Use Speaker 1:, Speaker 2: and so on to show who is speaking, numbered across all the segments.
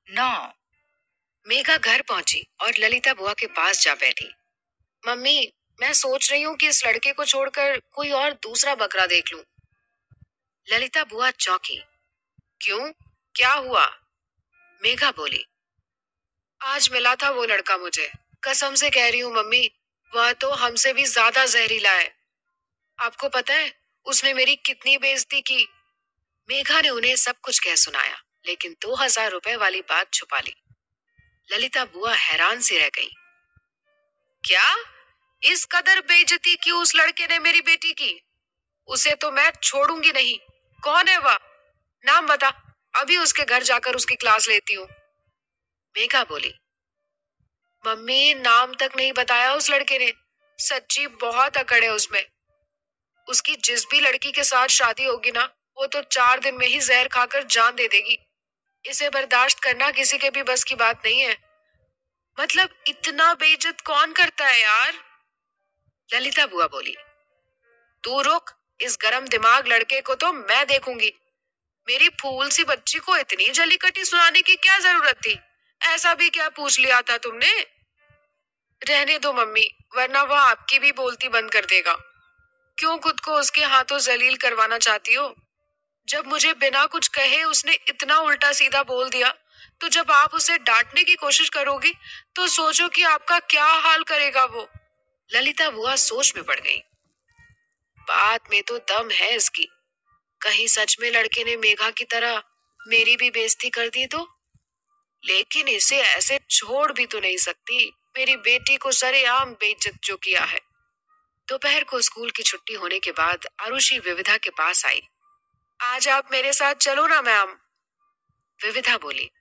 Speaker 1: 9।
Speaker 2: मेघा घर पहुंची और ललिता बुआ के पास जा बैठी। मम्मी, मैं सोच रही हूँ कि इस लड़के को छोड़कर कोई और दूसरा बकरा देख लूं। ललिता बुआ चौंकी। क्यों, क्या हुआ? मेघा बोली। आज मिला था वो लड़का मुझे, कसम से कह रही हूँ मम्मी, वह तो हमसे भी ज्यादा जहरीला है। आपको पता है उसने मेरी कितनी बेइज्जती की। मेघा ने उन्हें सब कुछ कह सुनाया, लेकिन 2,000 रुपए वाली बात छुपा ली। ललिता बुआ हैरान सी रह गई। क्या, इस कदर बेइज्जती की उस लड़के ने मेरी बेटी की? उसे तो मैं छोड़ूंगी नहीं। कौन है वह? नाम बता, अभी उसके घर जाकर उसकी क्लास लेती हूँ। मेघा बोली। मम्मी, नाम तक नहीं बताया उस लड़के ने। सच्ची बहुत अकड़ है उसमें। उसकी जिस भी लड़की के साथ शादी होगी ना, वो तो 4 दिन में ही जहर खाकर जान दे देगी। इसे बर्दाश्त करना किसी के भी बस की बात नहीं है। मतलब इतना बेइज्जत कौन करता है यार? ललिता बुआ बोली। तू रुक, इस गरम दिमाग लड़के को तो मैं देखूंगी। मेरी फूल सी बच्ची को इतनी जली कटी सुनाने की क्या जरूरत थी? ऐसा भी क्या पूछ लिया था तुमने? रहने दो मम्मी, वरना वह आपकी भी बोलती बंद कर देगा। क्यों खुद को उसके हाथों जलील करवाना चाहती हो? जब मुझे बिना कुछ कहे उसने इतना उल्टा सीधा बोल दिया, तो जब आप उसे डांटने की कोशिश करोगी तो सोचो कि आपका क्या हाल करेगा वो। ललिता बुआ सोच में पड़ गई। बात में तो दम है इसकी। कहीं सच में लड़के ने मेघा की तरह मेरी भी बेइज्जती कर दी तो? लेकिन इसे ऐसे छोड़ भी तो नहीं सकती, मेरी बेटी को सरेआम बेइज्जत जो किया है। दोपहर को स्कूल की छुट्टी होने के बाद आरुषि विविधा के पास आई। आज आप मेरे साथ चलो ना मैम। विविधा बोली।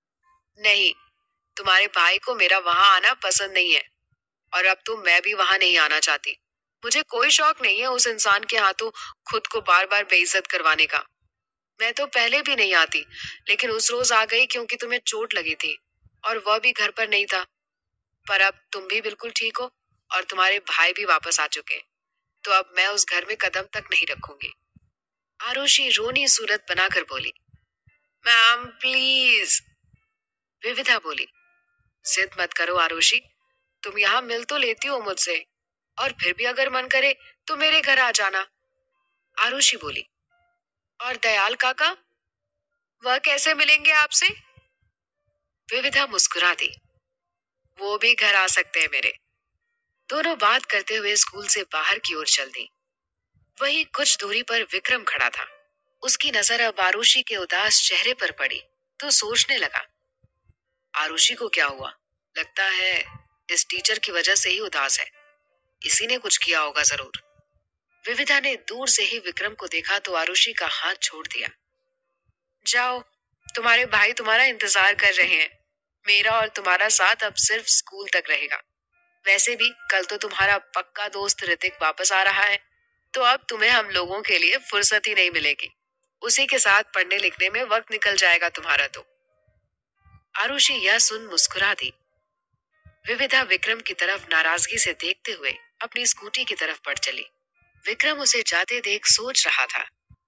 Speaker 2: नहीं, तुम्हारे भाई को मेरा वहां आना पसंद नहीं है, और अब तो मैं भी वहां नहीं आना चाहती। मुझे कोई शौक नहीं है उस इंसान के हाथों खुद को बार बार बेइज्जत करवाने का। मैं तो पहले भी नहीं आती, लेकिन उस रोज आ गई क्योंकि तुम्हें चोट लगी थी, और वह भी घर पर नहीं था। पर अब तुम भी बिल्कुल ठीक हो और तुम्हारे भाई भी वापस आ चुके, तो अब मैं उस घर में कदम तक नहीं रखूंगी। आरुषि रोनी सूरत बनाकर बोली। Ma'am please. विविधा बोली। जिद मत करो आरुषि, तुम यहाँ मिल तो लेती हो मुझसे, और फिर भी अगर मन करे तो मेरे घर आ जाना। आरुषि बोली। और दयाल काका, वह कैसे मिलेंगे आपसे? विविधा मुस्कुरा दी। वो भी घर आ सकते हैं मेरे। दोनों बात करते हुए स्कूल से बाहर की ओर चल दी। वहीं कुछ दूरी पर विक्रम खड़ा था। उसकी नजर अब आरुषि के उदास चेहरे पर पड़ी तो सोचने लगा, आरुषि को क्या हुआ? लगता है इस टीचर की वजह से ही उदास है। इसी ने कुछ किया होगा जरूर। विविधा ने दूर से ही विक्रम को देखा तो आरुषि का हाथ छोड़ दिया। जाओ, तुम्हारे भाई तुम्हारा इंतजार कर रहे हैं। मेरा और तुम्हारा साथ अब सिर्फ स्कूल तक रहेगा। वैसे भी कल तो तुम्हारा पक्का दोस्त ऋतिक वापस आ रहा है, तो अब तुम्हें हम लोगों के लिए फुर्सत ही नहीं मिलेगी। उसी के साथ पढ़ने लिखने में वक्त निकल जाएगा तुम्हारा तो। आरुषि यह सुन मुस्कुरा दी। विविधा विक्रम की तरफ नाराजगी से देखते हुए अपनी स्कूटी की तरफ बढ़ चली। विक्रम उसे जाते देख सोच रहा था,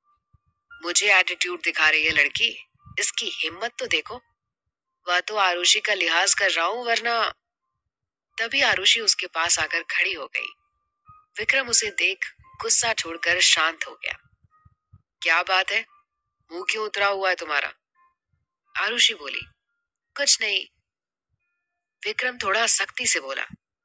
Speaker 2: मुझे एटीट्यूड दिखा रही है लड़की, इसकी हिम्मत तो देखो। वह तो आरुषि का लिहाज कर रहा हूं, वरना। तभी आरुषि उसके पास आकर खड़ी हो गई। विक्रम उसे देख गुस्सा छोड़कर शांत हो गया। क्या बात है, मुंह क्यों उतरा हुआ है तुम्हारा? आरुषि बोली। कुछ नहीं। विक्रम थोड़ा सख्ती से बोला।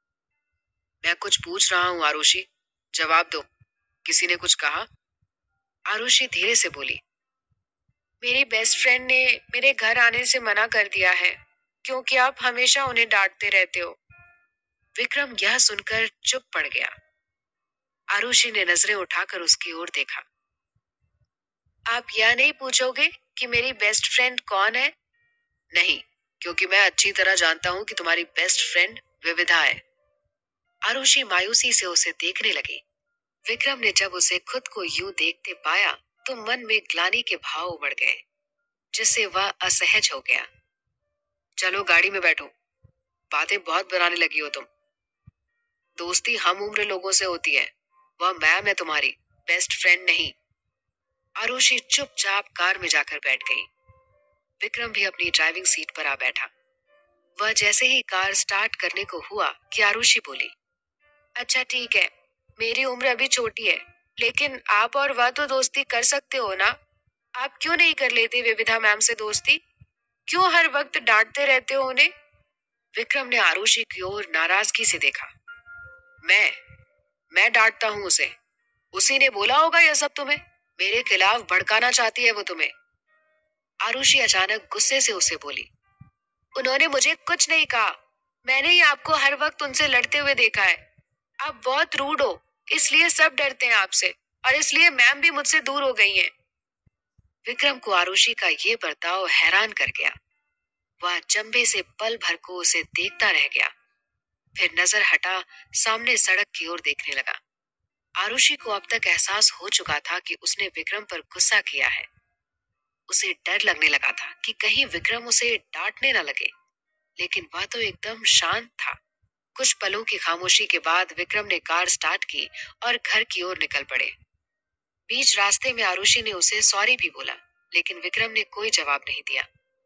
Speaker 2: मैं कुछ पूछ रहा हूँ आरुषि, जवाब दो। किसी ने कुछ कहा? आरुषि धीरे से बोली। मेरी बेस्ट फ्रेंड ने मेरे घर आने से मना कर दिया है, क्योंकि आप हमेशा उन्हें डांटते रहते हो। विक्रम यह सुनकर चुप पड़ गया। आरुषि ने नजरें उठाकर उसकी ओर देखा। आप यह नहीं पूछोगे कि मेरी बेस्ट फ्रेंड कौन है? नहीं, क्योंकि मैं अच्छी तरह जानता हूँ कि तुम्हारी बेस्ट फ्रेंड विविधा है। आरुषि मायूसी से उसे देखने लगी। विक्रम ने जब उसे खुद को यूं देखते पाया तो मन में ग्लानि के भाव उमड़ गए, जिससे वह असहज हो गया। चलो गाड़ी में बैठो, बातें बहुत बनाने लगी हो तुम। दोस्ती हम उम्र लोगों से होती है, वह मैम है तुम्हारी, बेस्ट फ्रेंड नहीं। आरुषि चुपचाप कार में जाकर बैठ गई। विक्रम भी अपनी ड्राइविंग सीट पर आ बैठा। वह जैसे ही कार स्टार्ट करने को हुआ कि आरुषि बोली, अच्छा ठीक है, मेरी उम्र अभी छोटी है, लेकिन आप और वह तो दोस्ती कर सकते हो ना? आप क्यों नहीं कर लेते विविधा मैम से दोस्ती? क्यों हर वक्त डांटते रहते हो उन्हें? विक्रम ने आरुषि की ओर नाराजगी से देखा। मैं मैं डांटता हूँ उसे। उसी ने बोला होगा यह सब तुम्हें। मेरे खिलाफ भड़काना चाहती है वो तुम्हें। आरुषि अचानक गुस्से से उसे बोली, उन्होंने मुझे कुछ नहीं कहा। मैंने ही आपको हर वक्त उनसे लड़ते हुए देखा है। आप बहुत रूड हो, इसलिए सब डरते हैं आपसे, और इसलिए मैम भी मुझसे दूर हो गई हैं। विक्रम को आरुषि का ये बर्ताव हैरान कर गया। वह चंबे से पल भर को उसे देखता रह गया, फिर नजर हटा सामने सड़क की ओर देखने लगा। आरुषि को अब तक एहसास हो चुका था कि उसने विक्रम पर गुस्सा किया है। उसे डर लगने लगा था कि कहीं विक्रम उसे डांटने न लगे, लेकिन वह तो एकदम शांत था। कुछ पलों की खामोशी के बाद विक्रम ने कार स्टार्ट की और घर की ओर निकल पड़े। बीच रास्ते में आरुषि ने उसे सॉरी भी बोला, लेकिन विक्रम ने कोई जवाब नहीं दिया।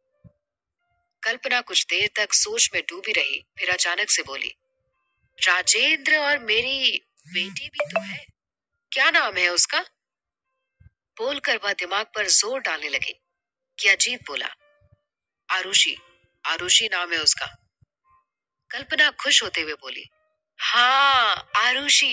Speaker 2: कल्पना कुछ देर तक सोच में डूबी रही, फिर अचानक से बोली, राजेंद्र और मेरी बेटी भी तो है, क्या नाम है उसका? बोलकर वह दिमाग पर जोर डालने लगी कि अजीत बोला, आरुषि, आरुषि नाम है उसका। कल्पना खुश होते हुए बोली, हाँ आरुषि,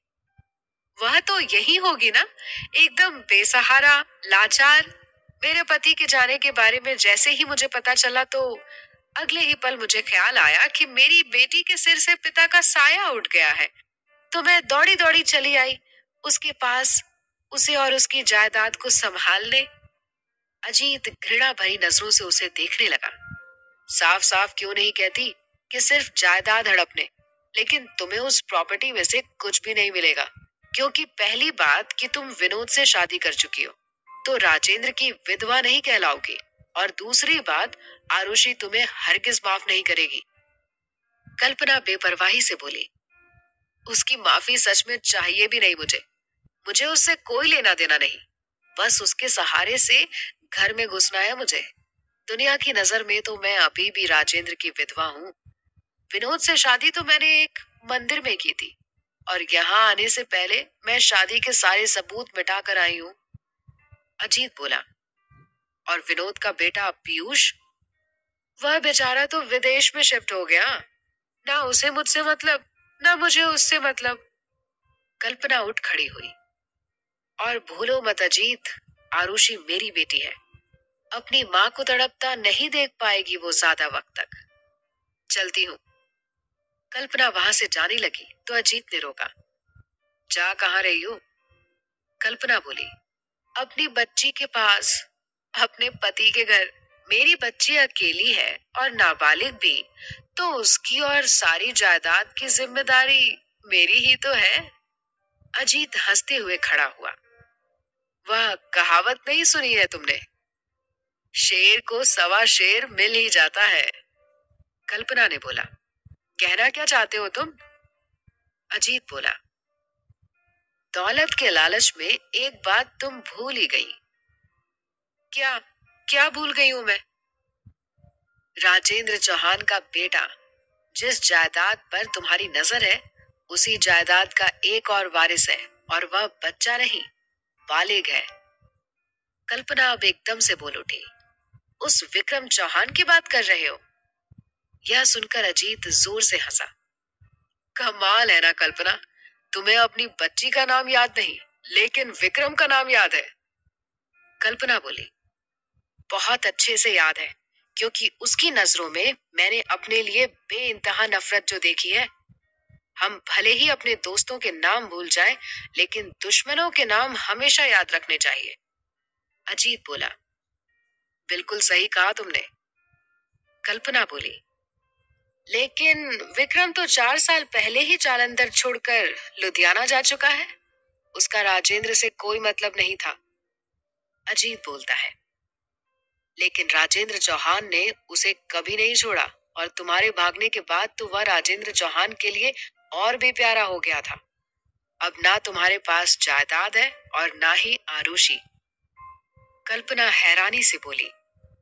Speaker 2: वह तो यही होगी ना, एकदम बेसहारा, लाचार। मेरे पति के जाने के बारे में जैसे ही मुझे पता चला तो अगले ही पल मुझे ख्याल आया कि मेरी बेटी के सिर से पिता का साया उठ गया है। तो मैं दौड़ी दौड़ी चली आई उसके पास, उसे और उसकी जायदाद को संभालने। अजीत घृणा भरी नजरों से उसे देखने लगा। साफ साफ क्यों नहीं कहती कि सिर्फ जायदाद हड़पने, लेकिन तुम्हें उस प्रॉपर्टी में से कुछ भी नहीं मिलेगा, क्योंकि पहली बात कि तुम विनोद से शादी कर चुकी हो, तो राजेंद्र की विधवा नहीं कहलाओगी, और दूसरी बात, आरुषि तुम्हें हरगिज माफ नहीं करेगी। कल्पना बेपरवाही से बोली, उसकी माफी सच में चाहिए भी नहीं मुझे। मुझे उससे कोई लेना देना नहीं, बस उसके सहारे से घर में घुसना है मुझे। दुनिया की नजर में तो मैं अभी भी राजेंद्र की विधवा हूँ। विनोद से शादी तो मैंने एक मंदिर में की थी, और यहाँ आने से पहले मैं शादी के सारे सबूत मिटा कर आई हूँ। अजीत बोला, और विनोद का बेटा पीयूष, वह बेचारा तो विदेश में शिफ्ट हो गया। ना उसे मुझसे मतलब, ना मुझे उससे मतलब। कल्पना उठ खड़ी हुई, और भूलो मत अजीत, आरुषि मेरी बेटी है। अपनी माँ को तड़पता नहीं देख पाएगी वो ज्यादा वक्त तक। चलती हूँ। कल्पना वहां से जाने लगी तो अजीत ने रोका। जा कहाँ रही हो? कल्पना बोली, अपनी बच्ची के पास, अपने पति के घर। मेरी बच्ची अकेली है और नाबालिग भी, तो उसकी और सारी जायदाद की जिम्मेदारी मेरी ही तो है। अजीत हंसते हुए खड़ा हुआ। वह कहावत नहीं सुनी है तुमने, शेर को सवा शेर मिल ही जाता है। कल्पना ने बोला, कहना क्या चाहते हो तुम? अजीत बोला, दौलत के लालच में एक बात तुम भूल ही गई। क्या? क्या भूल गई हूं मैं? राजेंद्र चौहान का बेटा। जिस जायदाद पर तुम्हारी नजर है, उसी जायदाद का एक और वारिस है, और वह बच्चा नहीं, बालिग है। कल्पना अब एकदम से बोल उठी, उस विक्रम चौहान की बात कर रहे हो? यह सुनकर अजीत जोर से हंसा। कमाल है ना कल्पना, तुम्हें अपनी बच्ची का नाम याद नहीं, लेकिन विक्रम का नाम याद है। कल्पना बोली, बहुत अच्छे से याद है, क्योंकि उसकी नजरों में मैंने अपने लिए बेइंतहा नफरत जो देखी है। हम भले ही अपने दोस्तों के नाम भूल जाएं, लेकिन दुश्मनों के नाम हमेशा याद रखने चाहिए। अजीत बोला, बिल्कुल सही कहा तुमने। कल्पना बोली, लेकिन विक्रम तो 4 साल पहले ही जालंधर छोड़कर लुधियाना जा चुका है। उसका राजेंद्र से कोई मतलब नहीं था। अजीत बोलता है, लेकिन राजेंद्र चौहान ने उसे कभी नहीं छोड़ा, और तुम्हारे भागने के बाद तो वह राजेंद्र चौहान के लिए और भी प्यारा हो गया था। अब ना तुम्हारे पास जायदाद है और ना ही आरुषि। कल्पना हैरानी से बोली,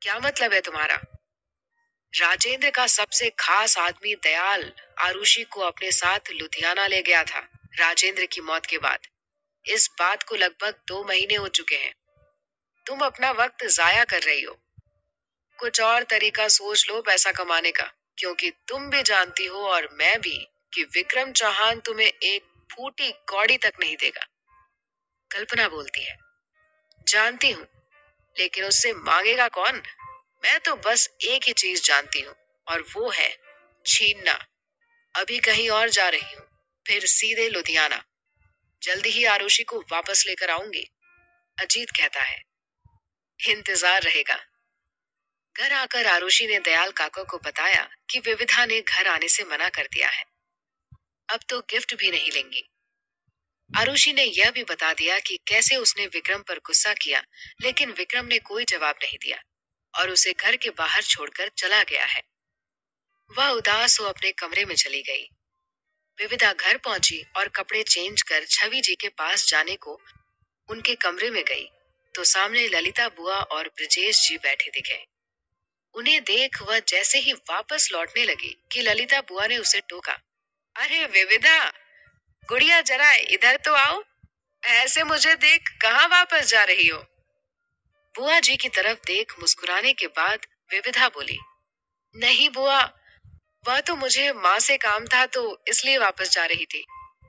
Speaker 2: क्या मतलब है तुम्हारा? राजेंद्र का सबसे खास आदमी दयाल आरुषि को अपने साथ लुधियाना ले गया था राजेंद्र की मौत के बाद। इस बात को लगभग 2 महीने हो चुके हैं। तुम अपना वक्त जाया कर रही हो। कुछ और तरीका सोच लो पैसा कमाने का, क्योंकि तुम भी जानती हो और मैं भी कि विक्रम चौहान तुम्हें एक फूटी कौड़ी तक नहीं देगा। कल्पना बोलती है, जानती हूँ, लेकिन उससे मांगेगा कौन? मैं तो बस एक ही चीज जानती हूँ, और वो है छीनना। अभी कहीं और जा रही हूँ, फिर सीधे लुधियाना। जल्दी ही आरुषि को वापस लेकर आऊंगी। अजीत कहता है, इंतजार रहेगा। घर आकर आरुषि ने दयाल काका को बताया कि विविधा ने घर आने से मना कर दिया है। अब तो गिफ्ट भी नहीं लेंगी। आरुषि ने यह भी बता दिया कि कैसे उसने विक्रम पर गुस्सा किया, लेकिन विक्रम ने कोई जवाब नहीं दिया और उसे घर के बाहर छोड़कर चला गया है। वह उदास हो अपने कमरे में चली गई। विविधा घर पहुंची और कपड़े चेंज कर छवि जी के पास जाने को उनके कमरे में गई तो सामने ललिता बुआ और ब्रजेश जी बैठे दिखे। उन्हें देख वह जैसे ही वापस लौटने लगी कि ललिता बुआ ने उसे टोका। अरे विविधा, गुड़िया जरा इधर तो आओ। ऐसे मुझे देख कहाँ वापस जा रही हो? बुआ जी की तरफ देख मुस्कुराने के बाद विविधा बोली, नहीं बुआ, वह तो मुझे माँ से काम था तो इसलिए वापस जा रही थी।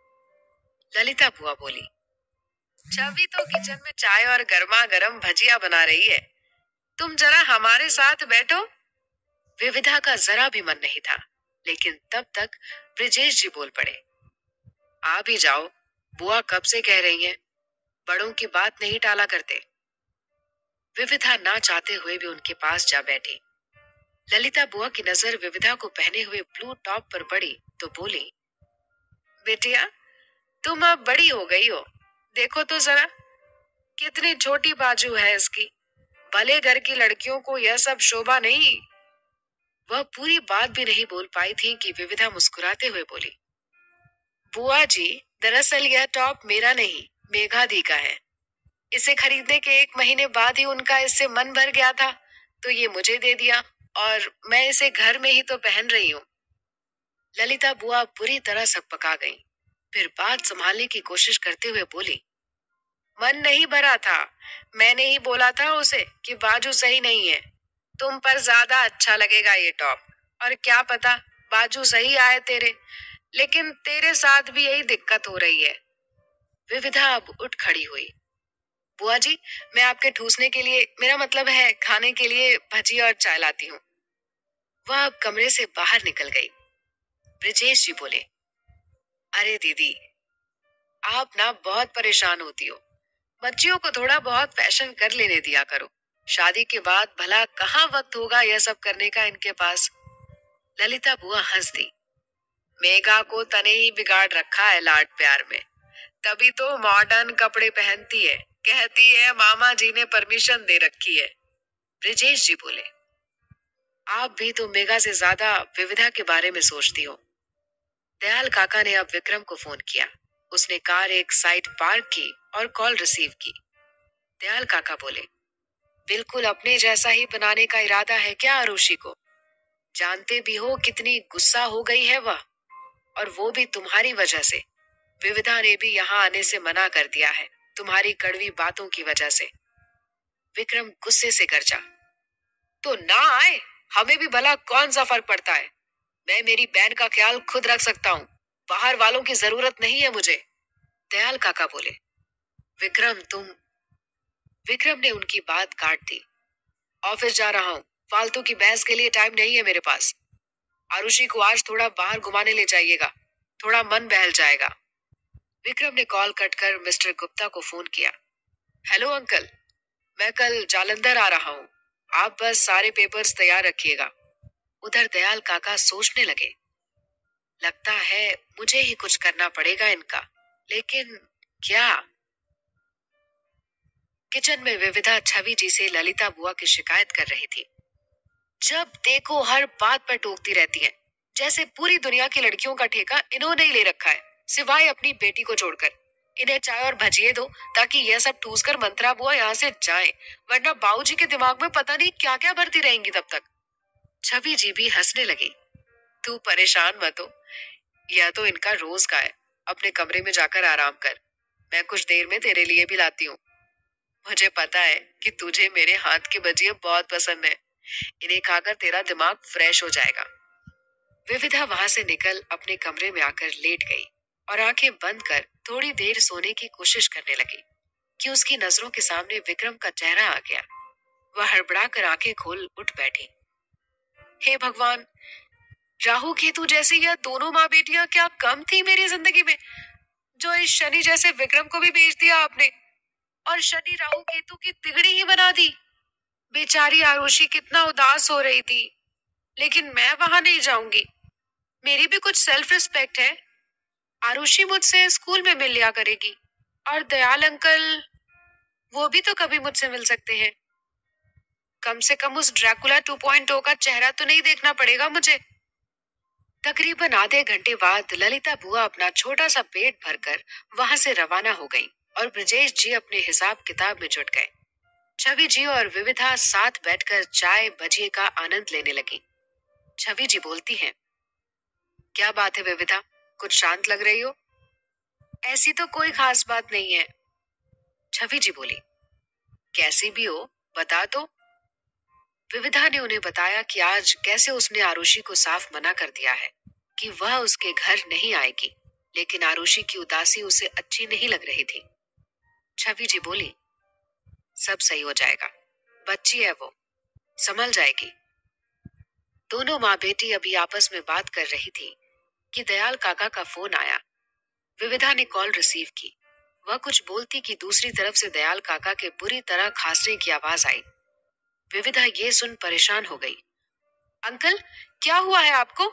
Speaker 2: ललिता बुआ बोली, छवि तो किचन में चाय और गर्मा गर्म भजिया बना रही है, तुम जरा हमारे साथ बैठो। विविधा का जरा भी मन नहीं था, लेकिन तब तक ब्रिजेश जी बोल पड़े, आ भी जाओ, बुआ कब से कह रही हैं, बड़ों की बात नहीं टाला करते। विविधा ना चाहते हुए भी उनके पास जा बैठी। ललिता बुआ की नजर विविधा को पहने हुए ब्लू टॉप पर पड़ी तो बोली, बेटिया, तुम अब बड़ी हो गई हो, देखो तो जरा कितनी छोटी बाजू है इसकी। भले घर की लड़कियों को यह सब शोभा नहीं। वह पूरी बात भी नहीं बोल पाई थी कि विविधा मुस्कुराते हुए बोली, बुआ जी, दरअसल यह टॉप मेरा नहीं, मेघा दी का है। इसे खरीदने के 1 महीने बाद ही उनका इससे मन भर गया था, तो ये मुझे दे दिया और मैं इसे घर में ही तो पहन रही हूँ। ललिता बुआ बुरी तरह सकपका गईं। फिर बात संभालने की कोशिश करते हुए बोली, मन नहीं भरा था, मैंने ही बोला था उसे कि बाजू सही नहीं है, तुम पर ज्यादा अच्छा लगेगा ये टॉप, और क्या पता बाजू सही आए तेरे, लेकिन तेरे साथ भी यही दिक्कत हो रही है। विविधा अब उठ खड़ी हुई। बुआ जी, मैं आपके ठूसने के लिए, मेरा मतलब है खाने के लिए भजिया और चाय लाती हूँ। वह अब कमरे से बाहर निकल गई। ब्रिजेश जी बोले, अरे दीदी, आप ना बहुत परेशान होती हो, बच्चियों को थोड़ा बहुत फैशन कर लेने दिया करो। शादी के बाद भला कहाँ वक्त होगा यह सब करने का इनके पास। ललिता बुआ हंस दी, मेघा को तने ही बिगाड़ रखा है लाड प्यार में, तभी तो मॉडर्न कपड़े पहनती है, कहती है मामा जी ने परमिशन दे रखी है। ब्रिजेश जी बोले, आप भी तो मेघा से ज्यादा विविधा के बारे में सोचती हो। दयाल काका ने अब विक्रम को फोन किया। उसने कार एक साइड पार्क की और कॉल रिसीव की। दयाल काका बोले, बिल्कुल अपने जैसा ही बनाने का इरादा है क्या आरुषि को? जानते भी हो कितनी गुस्सा हो गई है वह, और वो भी तुम्हारी वजह से। विविधा ने भी यहाँ आने से मना कर दिया है, तुम्हारी कड़वी बातों की वजह से। विक्रम गुस्से से गरजा, तो ना आए, हमें भी भला कौन सा फर्क पड़ता है। मैं मेरी बहन का ख्याल खुद रख सकता हूँ, बाहर वालों की जरूरत नहीं है मुझे। दयाल काका बोले, विक्रम तुम। विक्रम ने उनकी बात काट दी। ऑफिस जा रहा हूँ, फालतू की बहस के लिए टाइम नहीं है मेरे पास। आरुषि को आज थोड़ा बाहर घुमाने ले जाइएगा, थोड़ा मन बहल जाएगा। विक्रम ने कॉल कट कर मिस्टर गुप्ता को फोन किया। हेलो अंकल, मैं कल जालंधर आ रहा हूँ, आप बस सारे पेपर्स तैयार रखिएगा। उधर दयाल काका सोचने लगे, लगता है मुझे ही कुछ करना पड़ेगा इनका, लेकिन क्या? किचन में विविधा छवि जी से ललिता बुआ की शिकायत कर रही थी। जब देखो हर बात पर टोकती रहती है, जैसे पूरी दुनिया की लड़कियों का ठेका इन्होंने ही ले रखा है, सिवाय अपनी बेटी को छोड़कर। इन्हें चाय और भजिए दो ताकि यह सब ठूस कर मंत्रा बुआ यहाँ से जाए, वरना बाबूजी के दिमाग में पता नहीं क्या क्या भरती रहेंगी तब तक। छवि जी भी हंसने लगी। तू परेशान मत हो, यह तो इनका रोज का है। अपने कमरे में जाकर आराम कर, मैं कुछ देर में तेरे लिए भी लाती हूँ। मुझे पता है कि तुझे मेरे हाथ की भजिए बहुत पसंद है, इन्हें खाकर तेरा दिमाग फ्रेश हो जाएगा। विविधा वहां से निकल अपने कमरे में आकर लेट गई और आंखें बंद कर थोड़ी देर सोने की कोशिश करने लगी कि उसकी नजरों के सामने विक्रम का चेहरा आ गया। वह हड़बड़ा कर आंखें खोल उठ बैठी। हे भगवान, राहु केतु जैसी यह दोनों माँ बेटियां क्या कम थी मेरी जिंदगी में, जो इस शनि जैसे विक्रम को भी भेज दिया आपने और शनि राहु केतु की तिगड़ी ही बना दी। बेचारी आरुषि कितना उदास हो रही थी, लेकिन मैं वहां नहीं जाऊंगी। मेरी भी कुछ सेल्फ रिस्पेक्ट है। आरुषि मुझसे स्कूल में मिल लिया करेगी और दयाल अंकल, वो भी तो कभी मुझसे मिल सकते हैं। कम से कम उस ड्रैकुला 2.0 का चेहरा तो नहीं देखना पड़ेगा मुझे। तकरीबन आधे घंटे बाद ललिता बुआ अपना छोटा सा पेट भरकर वहां से रवाना हो गईं और ब्रजेश जी अपने हिसाब किताब में जुट गए। छवि जी और विविधा साथ बैठकर चाय भजिए का आनंद लेने लगी। छवि जी बोलती हैं, क्या बात है विविधा, कुछ शांत लग रही हो? ऐसी तो कोई खास बात नहीं है। छवि जी बोली, कैसी भी हो बता दो। विविधा ने उन्हें बताया कि आज कैसे उसने आरुषि को साफ मना कर दिया है कि वह उसके घर नहीं आएगी, लेकिन आरुषि की उदासी उसे अच्छी नहीं लग रही थी। छवि जी बोली, सब सही हो जाएगा, बच्ची है वो, संभल जाएगी। दोनों माँ बेटी अभी आपस में बात कर रही थी कि दयाल काका का फोन आया। विविधा ने कॉल रिसीव की। वह कुछ बोलती कि दूसरी तरफ से दयाल काका के बुरी तरह खांसने की आवाज आई। विविधा ये सुन परेशान हो गई। अंकल, क्या हुआ है आपको?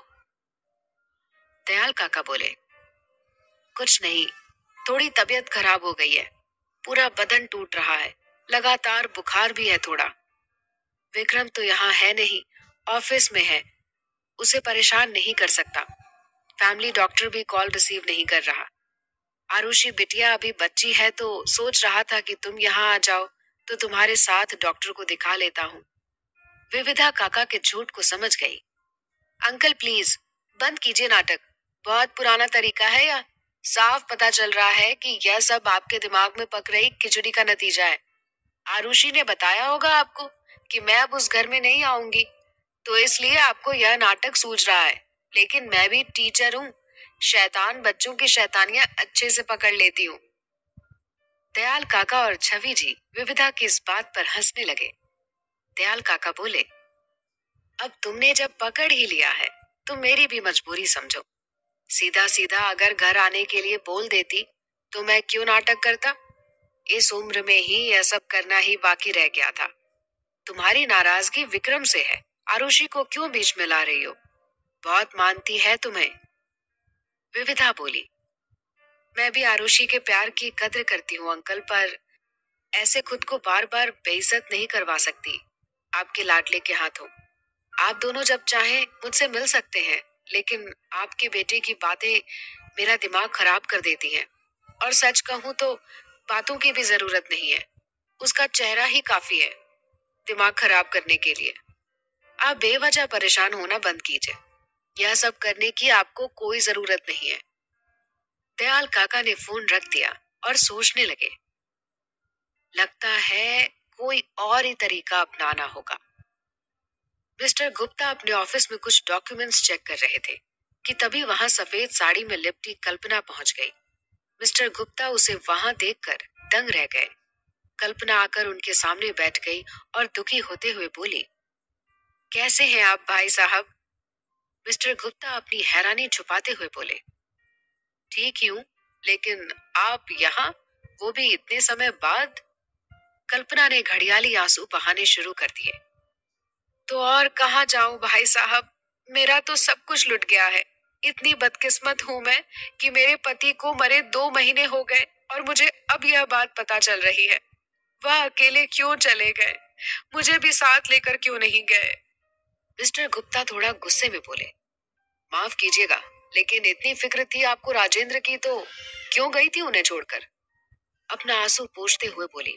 Speaker 2: दयाल काका बोले, कुछ नहीं, थोड़ी तबीयत खराब हो गई है, पूरा बदन टूट रहा है, लगातार बुखार भी है थोड़ा। विक्रम तो यहाँ है नहीं, ऑफिस में है, उसे परेशान नहीं कर सकता। फैमिली डॉक्टर भी कॉल रिसीव नहीं कर रहा। आरुषि बिटिया अभी बच्ची है तो सोच रहा था कि तुम यहाँ आ जाओ तो तुम्हारे साथ डॉक्टर को दिखा लेता हूँ। विविधा काका के झूठ को समझ गई। अंकल प्लीज बंद कीजिए नाटक, बहुत पुराना तरीका है यह। साफ पता चल रहा है कि यह सब आपके दिमाग में पक रही खिचड़ी का नतीजा है। आरुषि ने बताया होगा आपको कि मैं अब उस घर में नहीं आऊंगी, तो इसलिए आपको यह नाटक सूझ रहा है। लेकिन मैं भी टीचर हूँ, शैतान बच्चों की शैतानियां अच्छे से पकड़ लेती हूँ। दयाल काका और छवि जी विविधा की इस बात पर हंसने लगे। दयाल काका बोले, अब तुमने जब पकड़ ही लिया है तो मेरी भी मजबूरी समझो। सीधा सीधा अगर घर आने के लिए बोल देती तो मैं क्यों नाटक करता। इस उम्र में ही यह सब करना ही बाकी रह गया था। तुम्हारी नाराजगी विक्रम से है, आरुषि को क्यों बीच में ला रही हो? बहुत मानती है तुम्हें। विविधा बोली, मैं भी आरुषि के प्यार की कद्र करती हूँ अंकल, पर ऐसे खुद को बार बार बेइज्जत नहीं करवा सकती आपके लाडले के हाथों। आप दोनों जब चाहें मुझसे मिल सकते हैं, लेकिन आपके बेटे की बातें मेरा दिमाग खराब कर देती हैं। और सच कहूं तो बातों की भी जरूरत नहीं है, उसका चेहरा ही काफी है दिमाग खराब करने के लिए। आप बेवजह परेशान होना बंद कीजिए, यह सब करने की आपको कोई जरूरत नहीं है। दयाल काका ने फोन रख दिया और सोचने लगे। लगता है कोई और ही तरीका अपनाना होगा। मिस्टर गुप्ता अपने ऑफिस में कुछ डॉक्यूमेंट्स चेक कर रहे थे कि तभी वहां सफेद साड़ी में लिपटी कल्पना पहुंच गई। मिस्टर गुप्ता उसे वहां देखकर दंग रह गए। कल्पना आकर उनके सामने बैठ गई और दुखी होते हुए बोली, कैसे हैं आप भाई साहब? मिस्टर गुप्ता अपनी हैरानी छुपाते हुए बोले, ठीक ही हूं, लेकिन आप यहाँ, वो भी इतने समय बाद? कल्पना ने घड़ियाली आंसू बहाने शुरू कर दिए। तो और कहाँ जाऊं भाई साहब, मेरा तो सब कुछ लुट गया है। इतनी बदकिस्मत हूं मैं कि मेरे पति को मरे 2 महीने हो गए और मुझे अब यह बात पता चल रही है। वह अकेले क्यों चले गए, मुझे भी साथ लेकर क्यों नहीं गए? मिस्टर गुप्ता थोड़ा गुस्से में बोले, माफ कीजिएगा, लेकिन इतनी फिक्र थी आपको राजेंद्र की तो क्यों गई थी उन्हें छोड़कर? अपना आंसू पोंछते हुए बोली,